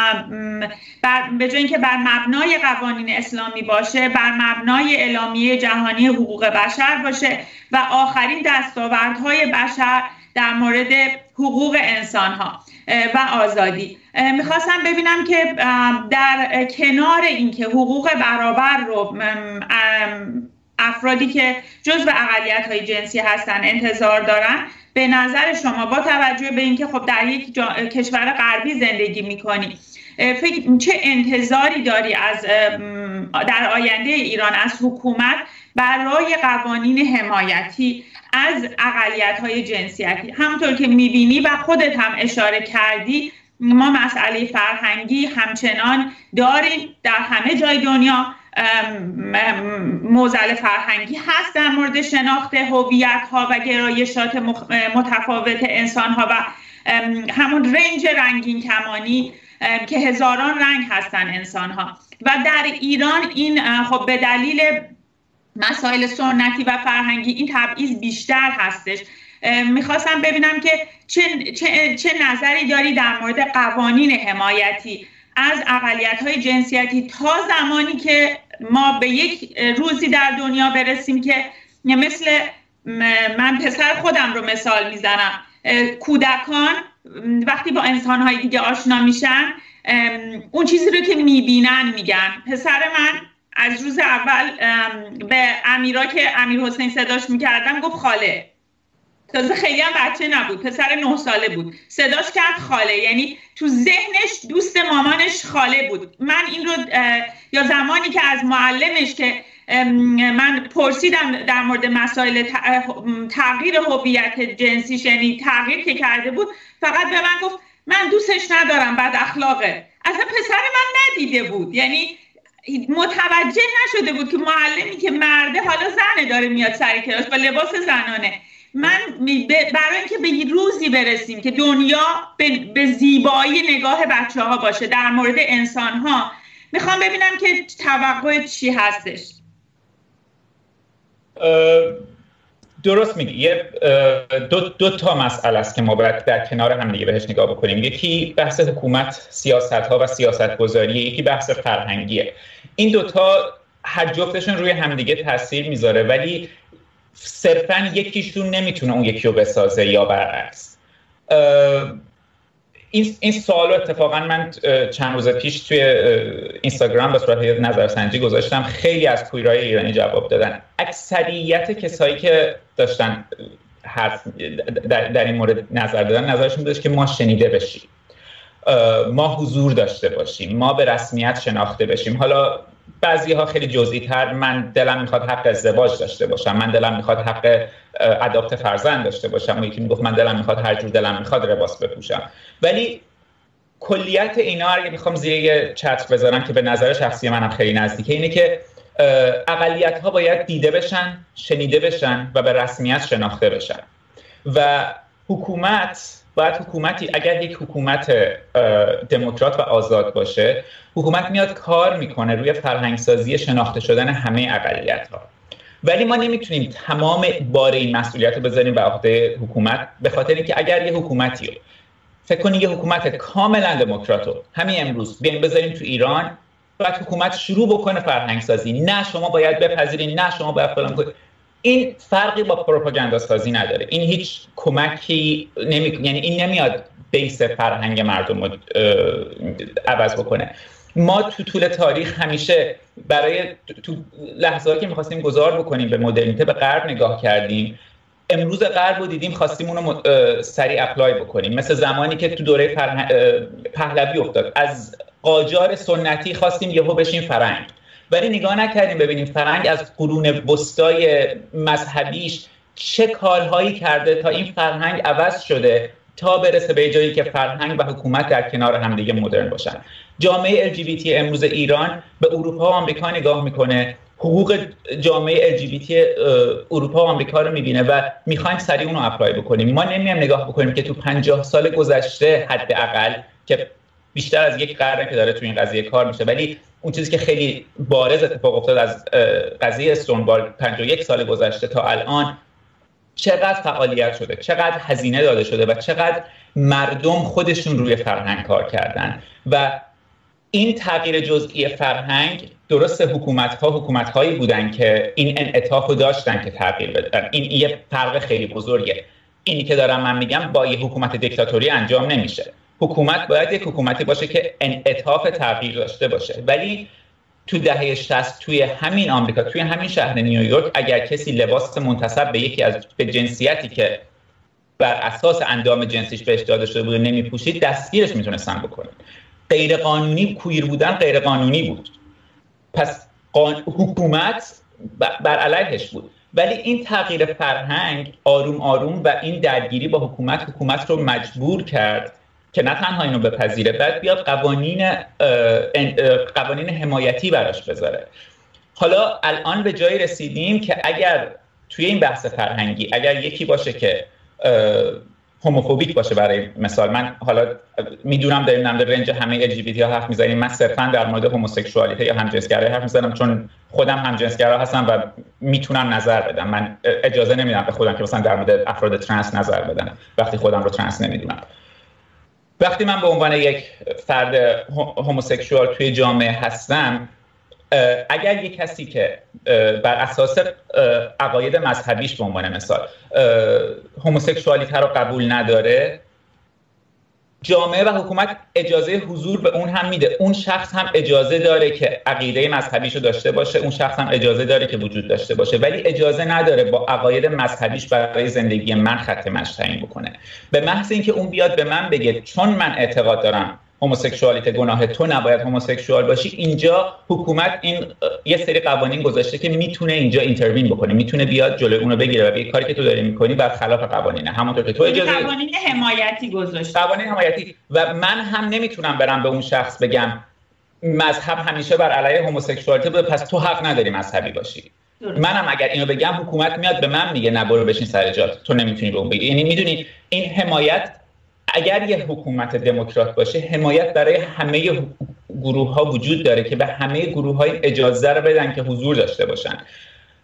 به جای اینکه بر مبنای قوانین اسلامی باشه، بر مبنای اعلامیه جهانی حقوق بشر باشه و آخرین دستاوردهای بشر در مورد حقوق انسان‌ها و آزادی. میخواستم ببینم که در کنار اینکه حقوق برابر رو افرادی که جزو اقلیت‌های جنسی هستن انتظار دارن، به نظر شما با توجه به اینکه خب در یک جا... کشور غربی زندگی می‌کنی، فکر چه انتظاری داری از در آینده ایران از حکومت برای قوانین حمایتی از اقلیت‌های جنسیتی؟ همونطور که می‌بینی و خودت هم اشاره کردی، ما مسئله فرهنگی همچنان داریم. در همه جای دنیا معضل فرهنگی هست در مورد شناخت هویت‌ها و گرایشات متفاوت انسان‌ها و همون رنج رنگین کمانی که هزاران رنگ هستن انسان‌ها. و در ایران این خب به دلیل مسائل سنتی و فرهنگی این تبعیض بیشتر هستش. میخواستم ببینم که چه, چه, چه نظری داری در مورد قوانین حمایتی از اقلیت‌های جنسیتی تا زمانی که ما به یک روزی در دنیا برسیم که مثل من پسر خودم رو مثال میزنم، کودکان وقتی با انسان‌های دیگه آشنا میشن اون چیزی رو که میبینن میگن. پسر من از روز اول به امیرا که امیر حسین صداش میکردم گفت خاله. تازه خیلی هم بچه نبود، پسر نه ساله بود، صداش کرد خاله، یعنی تو ذهنش دوست مامانش خاله بود. من این رو یا زمانی که از معلمش که من پرسیدم در مورد مسائل تغییر هویت جنسیش، یعنی تغییر که کرده بود، فقط به من گفت من دوستش ندارم، بد اخلاقه. اصلا پسر من ندیده بود، یعنی متوجه نشده بود که معلمی که مرده حالا زنه داره میاد سر کلاس با لباس زنانه. من برای اینکه به یه روزی برسیم که دنیا به, به زیبایی نگاه بچه ها باشه در مورد انسان ها، میخوام ببینم که توقع چی هستش. درست میگی. یه دو, دو تا مسئله است که ما باید در کنار هم دیگه بهش نگاه بکنیم. یکی بحث حکومت، سیاست‌ها و سیاست‌گذاریه، یکی بحث فرهنگیه. این دوتا هر جفتشون روی همدیگه تاثیر میذاره، ولی صرفاً یکیشون نمیتونه اون یکی رو بسازه یا برعکس. این این سوالو اتفاقا من چند روز پیش توی اینستاگرام به صورت نظرسنجی گذاشتم. خیلی از کویرای ایرانی جواب دادن. اکثریت کسایی که داشتن حرف در, در این مورد نظر دادن، نظرشون بودش که ما شنیده بشیم، ما حضور داشته باشیم، ما به رسمیت شناخته بشیم. حالا بعضی‌ها خیلی جزئی تر، من دلم میخواد حق ازدواج داشته باشم، من دلم میخواد حق اداپت فرزند داشته باشم، و یکی میگفت من دلم میخواد هر جور دلم میخواد لباس بپوشم. ولی کلیت اینا اگه میخوام زیر یه چتر بذارم که به نظر شخصی منم خیلی نزدیکه، اینه که اقلیت‌ها باید دیده بشن، شنیده بشن و به رسمیت شناخته بشن. و حکومت باید حکومتی، اگر یک حکومت دموکرات و آزاد باشه، حکومت میاد کار میکنه روی فرهنگسازی شناخته شدن همه اقلیت‌ها. ولی ما نمیتونیم تمام بار این مسئولیت رو بذاریم به عهده حکومت، به خاطر اینکه اگر یه حکومتی رو فکر کنید یه حکومت کاملا دموکرات رو همین امروز بیایم بذاریم تو ایران، بعد حکومت شروع بکنه فرهنگسازی، نه شما باید بپذیرین، نه شما باید فلان کنید، این فرقی با پروپاگاندا سازی نداره. این هیچ کمکی نمی... یعنی این نمیاد بیس فرهنگ مردم رو عوض بکنه. ما تو طول تاریخ همیشه برای تو لحظه‌ای که می‌خواستیم گذار بکنیم به مدرنیته به غرب نگاه کردیم. امروز غرب رو دیدیم خواستیم اون رو سریع اپلای بکنیم، مثل زمانی که تو دوره پهلوی افتاد، از قاجار سنتی خواستیم یهو بشیم فرنگ، ولی نگاه نکردیم ببینیم فرهنگ از قرون وسطای مذهبیش چه کارهایی کرده تا این فرهنگ عوض شده تا برسه به جایی که فرهنگ و حکومت در کنار هم دیگه مدرن باشن. جامعه ال جی بی تی امروز ایران به اروپا و آمریکا نگاه میکنه، حقوق جامعه ال جی بی تی اروپا و آمریکا رو میبینه و میخوایم سریع اون رو اپلای بکنیم. ما نمیایم نگاه بکنیم که تو پنجاه سال گذشته حداقل، که بیشتر از یک قرن که داره تو این قضیه کار میشه، ولی اون چیزی که خیلی بارز اتفاق افتاد از قضیه استونوال پنجاه و یک سال گذشته تا الان، چقدر فعالیت شده، چقدر هزینه داده شده و چقدر مردم خودشون روی فرهنگ کار کردن. و این تغییر جزئی فرهنگ، درست حکومت‌ها حکومت‌هایی بودن که این انعطاف رو داشتن که تغییر بدن. این یه فرق خیلی بزرگه. اینی که دارم من میگم با یه حکومت دیکتاتوری انجام نمیشه. حکومت باید یک حکومتی باشه که انعطاف تغییر داشته باشه. ولی تو دهه شصت توی همین آمریکا، توی همین شهر نیویورک، اگر کسی لباس منتسب به یکی از به جنسیتی که بر اساس اندام جنسیش بهش داده شده بود نمیپوشید، دستگیرش میتونستن بکنن. غیر قانونی کویر بودن غیر قانونی بود، پس قان... حکومت بر علیهش بود. ولی این تغییر فرهنگ آروم آروم و این درگیری با حکومت حکومت رو مجبور کرد که نه تنها اینو بپذیره، بعد بیاد قوانین قوانین حمایتی براش بذاره. حالا الان به جایی رسیدیم که اگر توی این بحث فرهنگی اگر یکی باشه که هوموفوبیک باشه، برای مثال من حالا میدونم داریم در رنج همه ال جی بی تی ها حرف میزنیم، من صرفا در مورد هوموسکسوالیته یا همجنسگرایی حرف میزنم چون خودم همجنسگرا هستم و میتونم نظر بدم. من اجازه نمیدم به خودم که مثلا در مورد افراد ترنس نظر بدم وقتی خودم رو ترنس نمیدونم. وقتی من به عنوان یک فرد هوموسکسوال توی جامعه هستم، اگر یک کسی که بر اساس عقاید مذهبیش به عنوان مثال هوموسکسوالیته رو قبول نداره، جامعه و حکومت اجازه حضور به اون هم میده. اون شخص هم اجازه داره که عقیده مذهبیشو داشته باشه، اون شخص هم اجازه داره که وجود داشته باشه، ولی اجازه نداره با عقاید مذهبیش برای زندگی من خط مشی تعیین بکنه. به محض اینکه اون بیاد به من بگه چون من اعتقاد دارم هوموسکسوالیته گناه، تو نباید هوموسکسوال باشی، اینجا حکومت این یه سری قوانین گذاشته که میتونه اینجا اینتروین بکنه، میتونه بیاد جلوی اونو بگیره و بگه کاری که تو داری میکنی برخلاف قوانینه، همونطور که تو اجازه قوانین حمایتی گذاشته، قوانین حمایتی. و من هم نمیتونم برم به اون شخص بگم مذهب همیشه بر علیه هوموسکسوالیته بوده پس تو حق نداری مذهبی باشی. منم اگر اینو بگم حکومت میاد به من میگه نه برو بشین سر جات، تو نمیتونی به اون بگی. یعنی میدونی این حمایت، اگر یه حکومت دموکرات باشه، حمایت برای همه گروه ها وجود داره که به همه گروه های اجازه رو بدن که حضور داشته باشن.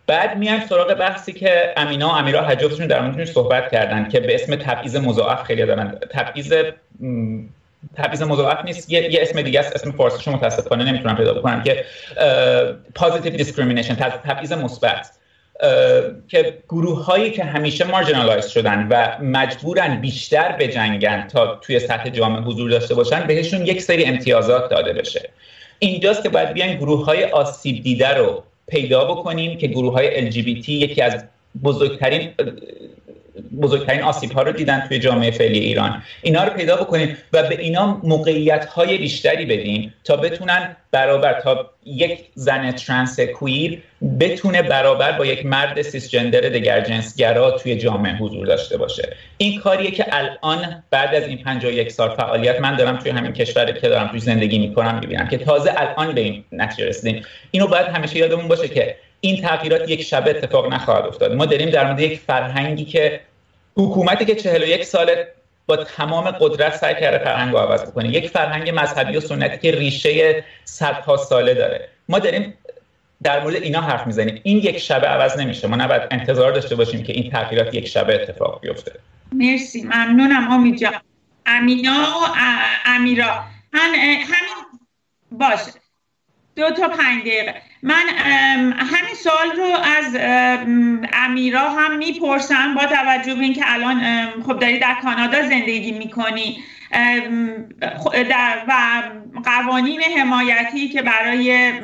بعد میایم سراغ بحثی که امینا و امیرا هر جفتشون در موردش صحبت کردن که به اسم تبعیض مضاعف خیلی دارن. تبعیض تبعیض مضاعف نیست، یه, یه اسم دیگه است، اسم فارسیش متاسفانه نمیتونم پیدا بکنم، که positive discrimination، تبعیض مثبت، که گروه هایی که همیشه مارجینالایز شدن و مجبورن بیشتر بجنگن تا توی سطح جامعه حضور داشته باشن بهشون یک سری امتیازات داده بشه. اینجاست که باید بیایم گروه های آسیب دیده رو پیدا بکنیم که گروه های ال جی بی تی یکی از بزرگترین بزرگترین آسیب ها رو دیدن توی جامعه فعلی ایران، اینا رو پیدا بکنیم و به اینا موقعیت های بیشتری بدیم تا بتونن برابر، تا یک زن ترنس کویر بتونه برابر با یک مرد سیسجندر دگرجنسگرا توی جامعه حضور داشته باشه. این کاریه که الان بعد از این پنجاه و یک سال فعالیت من دارم توی همین کشوری که دارم توی زندگی میکنم میبینم که تازه الان به این نتیجه رسیدیم. اینو باید همیشه یادمون باشه که این تغییرات یک شبه اتفاق نخواهد افتاد. ما داریم در مورد یک فرهنگی که حکومتی که چهل و یک ساله با تمام قدرت سعی کرده فرهنگ رو عوض بکنه، یک فرهنگ مذهبی و سنتی که ریشه صدها ساله داره، ما داریم در مورد اینا حرف میزنیم. این یک شبه عوض نمیشه، ما نباید انتظار داشته باشیم که این تغییرات یک شبه اتفاق بیفته. مرسی، ممنونم امید جان. امینا و امیرا من همین باشه دو تا پنج دقیقه من همین سوال رو از امیرا هم میپرسم با توجه به اینکه الان خب داری در کانادا زندگی میکنی در و قوانین حمایتی که برای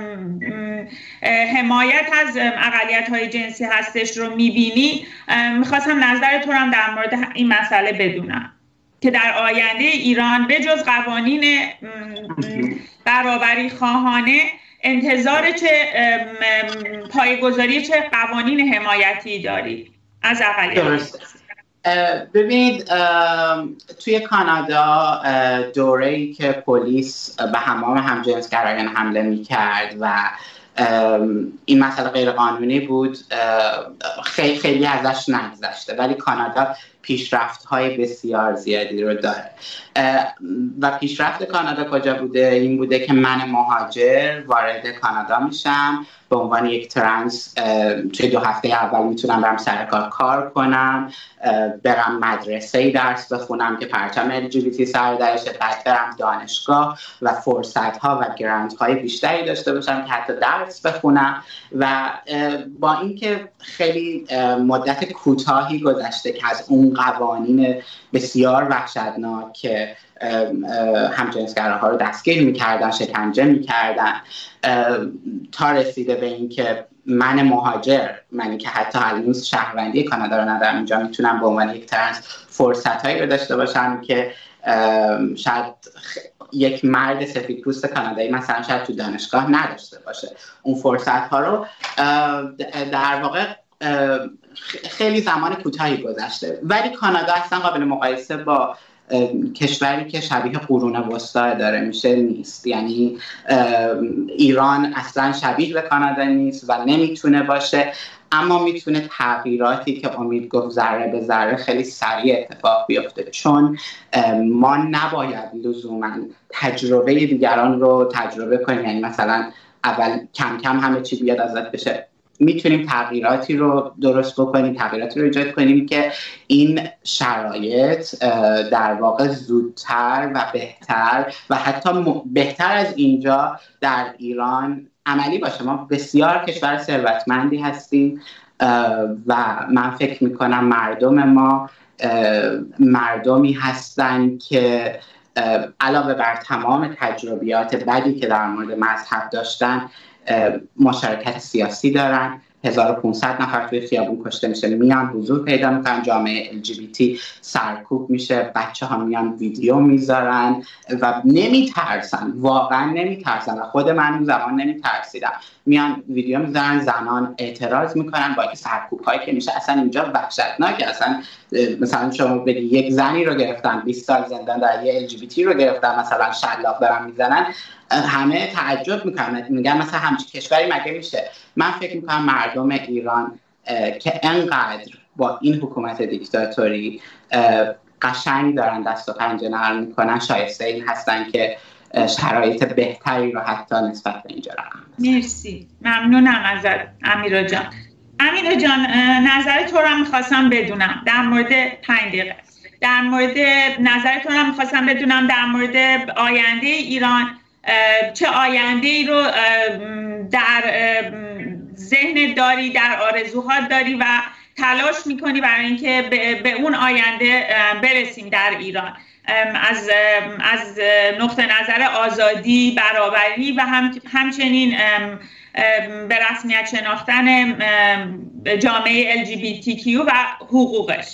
حمایت از اقلیت‌های جنسی هستش رو میبینی، میخواستم نظر تو هم در مورد این مسئله بدونم که در آینده ایران به جز قوانین برابری خواهانه انتظار چه پایه‌گذاری چه قوانین حمایتی داری از اقلیت؟ ببینید توی کانادا دوره‌ای که پلیس به حمام همجنسگرایان حمله می‌کرد و این مسئله غیر قانونی بود، خیلی خیلی ازش نگذشته، ولی کانادا پیشرفت‌های بسیار زیادی رو داره و پیشرفت کانادا کجا بوده؟ این بوده که من مهاجر وارد کانادا میشم، به عنوان یک ترنس توی دو هفته اول میتونم برم سر کار کار کنم، برم مدرسه درس بخونم که پرچم ال جی بی تی سر درشه، بعد برم دانشگاه و فرصت‌ها و گرانت‌های بیشتری داشته باشم که حتی درس بخونم. و با اینکه خیلی مدت کوتاهی گذشته که از اون قوانین بسیار وحشتناک که همجنسگراها رو دستگیر میکردن، شکنجه میکردن، تا رسیده به این که من مهاجر، منی که حتی هنوز شهروندی کانادا رو ندارم، اینجا میتونم به عنوان یک ترنس فرصتایی رو داشته باشم که شاید یک مرد سفیدپوست کانادایی مثلا شاید تو دانشگاه نداشته باشه. اون فرصت ها رو در واقع خیلی زمان کوتاهی گذشته، ولی کانادا اصلا قابل مقایسه با کشوری که شبیه قرون وسطا داره میشه نیست. یعنی ایران اصلا شبیه به کانادا نیست و نمیتونه باشه، اما میتونه تغییراتی که امید گفت ذره به ذره خیلی سریع اتفاق بیفته، چون ما نباید لزوما تجربه دیگران رو تجربه کنیم. یعنی مثلا اول کم کم همه چی بیاد ازت بشه، میتونیم تغییراتی رو درست بکنیم، تغییراتی رو ایجاد کنیم که این شرایط در واقع زودتر و بهتر و حتی بهتر از اینجا در ایران عملی باشه. ما بسیار کشور ثروتمندی هستیم و من فکر میکنم مردم ما مردمی هستن که علاوه بر تمام تجربیات بدی که در مورد مذهب داشتن، مشارکت سیاسی دارن. هزار و پانصد نفر توی خیابون کشته میشه، میان حضور پیدا میکنن، جامعه ال جی بی تی سرکوب میشه، بچه ها میان ویدیو میذارن و نمیترسن، واقعا نمیترسن و خود من اون زمان نمیترسیدم. میان ویدیو میذارن، زنان اعتراض میکنن با این سرکوب هایی که میشه. اصلا اینجا وحشتناکه. اصلا مثلا شما بگی یک زنی رو گرفتن بیست سال زندان، در یه ال جی بی تی رو گرفتن مثلا شلاق دارن میزنن، همه تعجب میکنن، میگن مثلا همچین کشوری مگه میشه؟ من فکر میکنم مردم ایران که انقدر با این حکومت دیکتاتوری قشنگ دارن دست و پنجه نرم میکنن، شایسته این هستن که شرایط بهتری رو حتی نسبت به اینجا رقم بزنیم. مرسی، ممنونم ازت امیرا جان. امیرا جان نظر تو رو میخواستم بدونم در مورد پنج دقیقه در مورد نظر تو رو میخواستم بدونم در مورد آینده ایران، چه آینده ای رو در ذهن داری، در آرزوها داری و تلاش میکنی برای اینکه به اون آینده برسیم در ایران، از از نقطه نظر آزادی، برابری و هم همچنین به رسمیت شناختن جامعه ال جی بی تی کیو و حقوقش.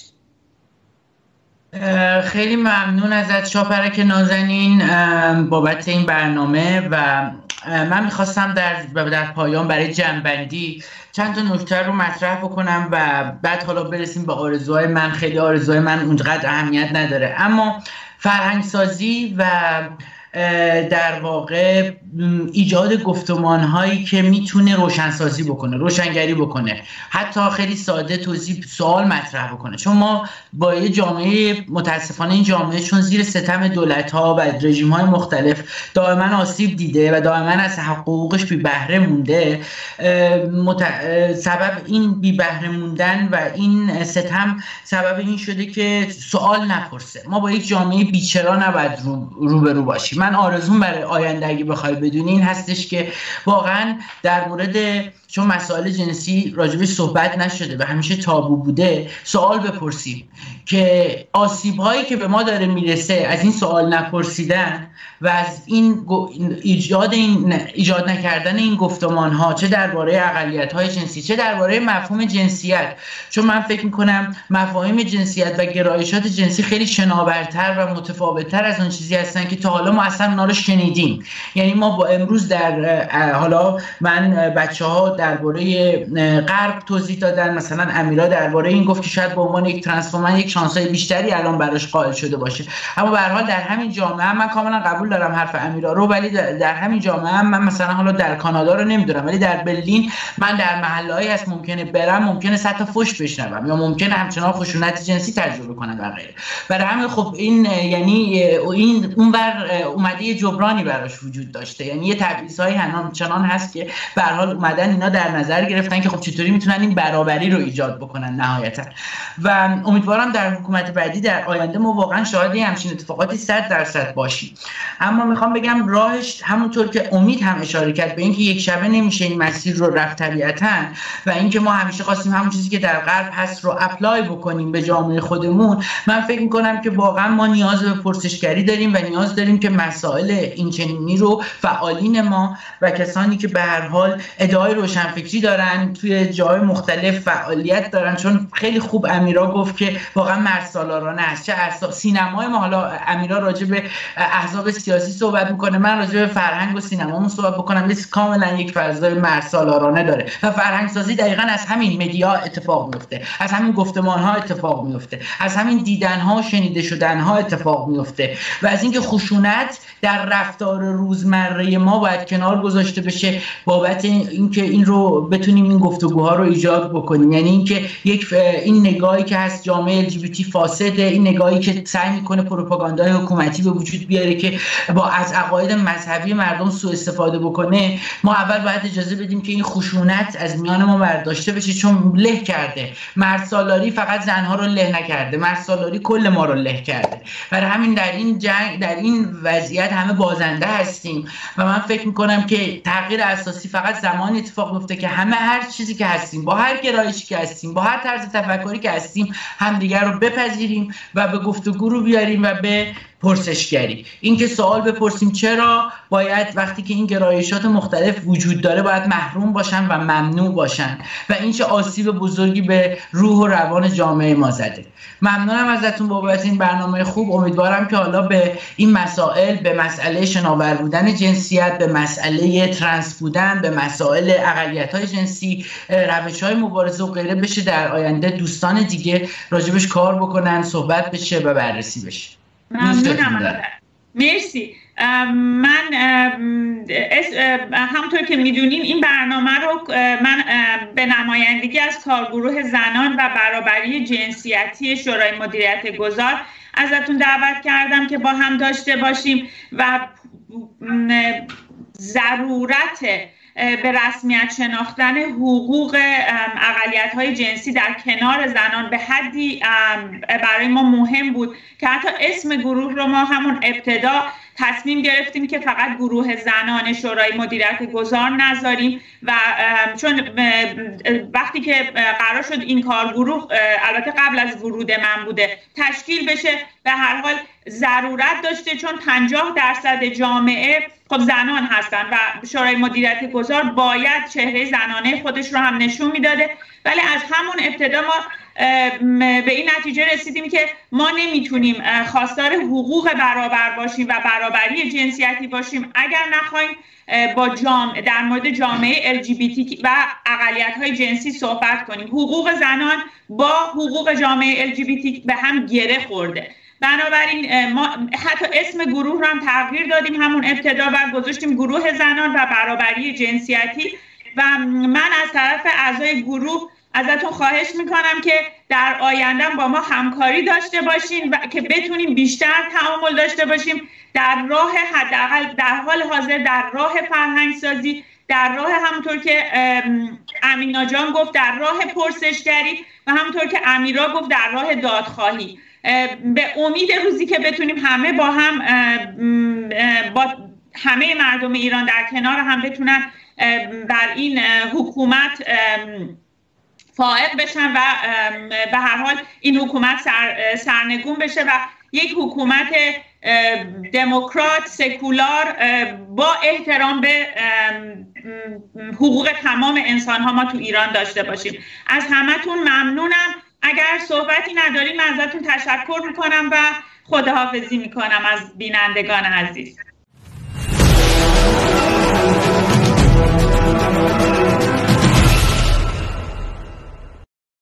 خیلی ممنون ازت شاپرک نازنین بابت این برنامه و من میخواستم در در پایان برای جمع‌بندی چند تا نکته رو مطرح بکنم و بعد حالا برسیم به آرزوهای من. خیلی آرزوهای من اونقدر اهمیت نداره، اما فرهنگ سازی و در واقع ایجاد گفتمان هایی که میتونه روشنسازی بکنه، روشنگری بکنه، حتی خیلی ساده توضیح سوال مطرح بکنه. چون ما با یه جامعه متاسفانه این جامعه چون زیر ستم دولت ها و رژیم های مختلف دائما آسیب دیده و دائما از حقوقش بی بهره مونده، مت... سبب این بی بهره موندن و این ستم سبب این شده که سوال نپرسه. ما با یک جامعه بیچرا نباید رو روبرو باشیم. من آرزوم برای آینده اگه بخوای بدونی این هستش که واقعا در مورد، چون مسائل جنسی راجبش صحبت نشده و همیشه تابو بوده، سوال بپرسیم که آسیب هایی که به ما داره میرسه از این سوال نپرسیدن و از این ایجاد این ایجاد نکردن این گفتمان ها، چه درباره اقلیت های جنسی چه درباره مفهوم جنسیت. چون من فکر میکنم مفاهیم جنسیت و گرایشات جنسی خیلی شناورتر و متفاوتتر از اون چیزی هستن که تا حالا ما اصلا اونا رو شنیدیم. یعنی ما با امروز در حالا من بچه ها درباره غرب توضیح دادن، مثلا امیرا درباره این گفت که شاید به عنوان یک ترانسفورمر یک شانس‌های بیشتری الان براش قائل شده باشه، اما به هر حال در همین جامعه من کاملا قبول دارم حرف امیرا رو، ولی در همین جامعه من مثلا حالا در کانادا رو نمیدونم، ولی در برلین من در محله‌ای هست ممکنه برم، ممکنه سطح فحش بشنوم یا ممکنه همچنان خشونت جنسی تجربه کنم و غیره. برای همین خب این یعنی این اونور اومده یه جبرانی براش وجود داشته، یعنی یه تبعیض‌های همچنان هست که به هر حال اومدن اینا در نظر گرفتن که خب چطوری میتونن این برابری رو ایجاد بکنن نهایتا. و امیدوارم در حکومت بعدی در آینده ما واقعا شاهد همچین اتفاقاتی صد درصد باشیم. اما میخوام بگم راهش همونطور که امید هم اشاره کرد به اینکه یک شبه نمیشه این مسیر رو رفت طبیعتا، و اینکه ما همیشه خواستیم همون چیزی که در غرب هست رو اپلای بکنیم به جامعه خودمون. من فکر میکنم که واقعا ما نیاز به پرسشگری داریم و نیاز داریم که مسائل این چنینی رو فعالین ما و کسانی که به هر حال ادعای روشنفکری دارن توی جای مختلف فعالیت دارن، چون خیلی خوب امیرا گفت که واقعا مرزسالارانه است. چه احزاب سینمای ما، حالا امیرا راجع به احزاب سیاسی صحبت میکنه، من راجع به فرهنگ و سینمامون صحبت بکنم، یه کاملا یک فضای مرزسالارانه داره و فرهنگ سازی دقیقاً از همین مدیا اتفاق میفته، از همین گفتمان ها اتفاق میفته، از همین دیدن ها و شنیده شدن ها اتفاق میفته و از اینکه خشونت در رفتار روزمره ما باید کنار گذاشته بشه بابت اینکه این رو بتونیم این گفتگوها رو ایجاد بکنیم. یعنی اینکه یک این نگاهی که هست جامعه ال جی بی تی فاسده، این نگاهی که سعی میکنه پروپاگاندای حکومتی به وجود بیاره که با از عقاید مذهبی مردم سوء استفاده بکنه، ما اول باید اجازه بدیم که این خشونت از میان ما برداشته بشه، چون له کرده. مرزسالاری فقط زنها رو له نکرده، مرزسالاری کل ما رو له کرده. برای همین در این جنگ، در این وضعیت همه بازنده هستیم و من فکر میکنم که تغییر اساسی فقط زمانی اتفاق میفته که همه هر چیزی که هستیم، با هر گرایشی که هستیم، با هر طرز تفکری که هستیم، همدیگر رو بپذیریم و به گفتگو رو بیاریم و به پرسشگری. این که سوال بپرسیم چرا باید وقتی که این گرایشات مختلف وجود داره باید محروم باشن و ممنوع باشن و این چه آسیب بزرگی به روح و روان جامعه ما زده. ممنونم ازتون بابت این برنامه خوب. امیدوارم که حالا به این مسائل، به مسئله شناور بودن جنسیت، به مسئله ترنس بودن، به مسائل اقلیت‌های جنسی، روش‌های مبارزه و غیره بشه در آینده دوستان دیگه راجبش کار بکنن، صحبت بشه و بررسی بشه. ممنونم. مرسی. من همونطور که میدونین این برنامه رو من به نمایندگی از کارگروه زنان و برابری جنسیتی شورای مدیریت گذار ازتون دعوت کردم که با هم داشته باشیم و ضرورت به رسمیت شناختن حقوق اقلیت‌های جنسی در کنار زنان به حدی برای ما مهم بود که حتی اسم گروه رو ما همون ابتدا تصمیم گرفتیم که فقط گروه زنان شورای مدیریت گذار نذاریم و چون وقتی که قرار شد این کارگروه، البته قبل از ورود من بوده، تشکیل بشه، به هر حال ضرورت داشته چون پنجاه درصد جامعه خب زنان هستن و شورای مدیریت گذار باید چهره زنانه خودش رو هم نشون میداده. ولی از همون ابتدا ما به این نتیجه رسیدیم که ما نمیتونیم خواستار حقوق برابر باشیم و برابری جنسیتی باشیم اگر نخوایم با جامعه در مورد جامعه ال جی بی تی و اقلیت‌های جنسی صحبت کنیم. حقوق زنان با حقوق جامعه ال جی بی تی به هم گره خورده. بنابراین ما حتی اسم گروه رو هم تغییر دادیم همون ابتدا و گذاشتیم گروه زنان و برابری جنسیتی. و من از طرف اعضای گروه ازتون خواهش میکنم که در آینده با ما همکاری داشته باشین و که بتونیم بیشتر تعامل داشته باشیم در راه حداقل در حال حاضر در راه فرهنگ سازی، در راه همونطور که امینا جان گفت در راه پرسشگری و همونطور که امیرا گفت در راه دادخواهی. به امید روزی که بتونیم همه با هم با همه مردم ایران در کنار هم بتونن بر این حکومت فائق بشن و به هر حال این حکومت سر، سرنگون بشه و یک حکومت دموکرات سکولار با احترام به حقوق تمام انسان ها ما تو ایران داشته باشیم. از همتون ممنونم. اگر صحبتی نداریم ازتون تشکر میکنم و خداحافظی میکنم از بینندگان عزیز.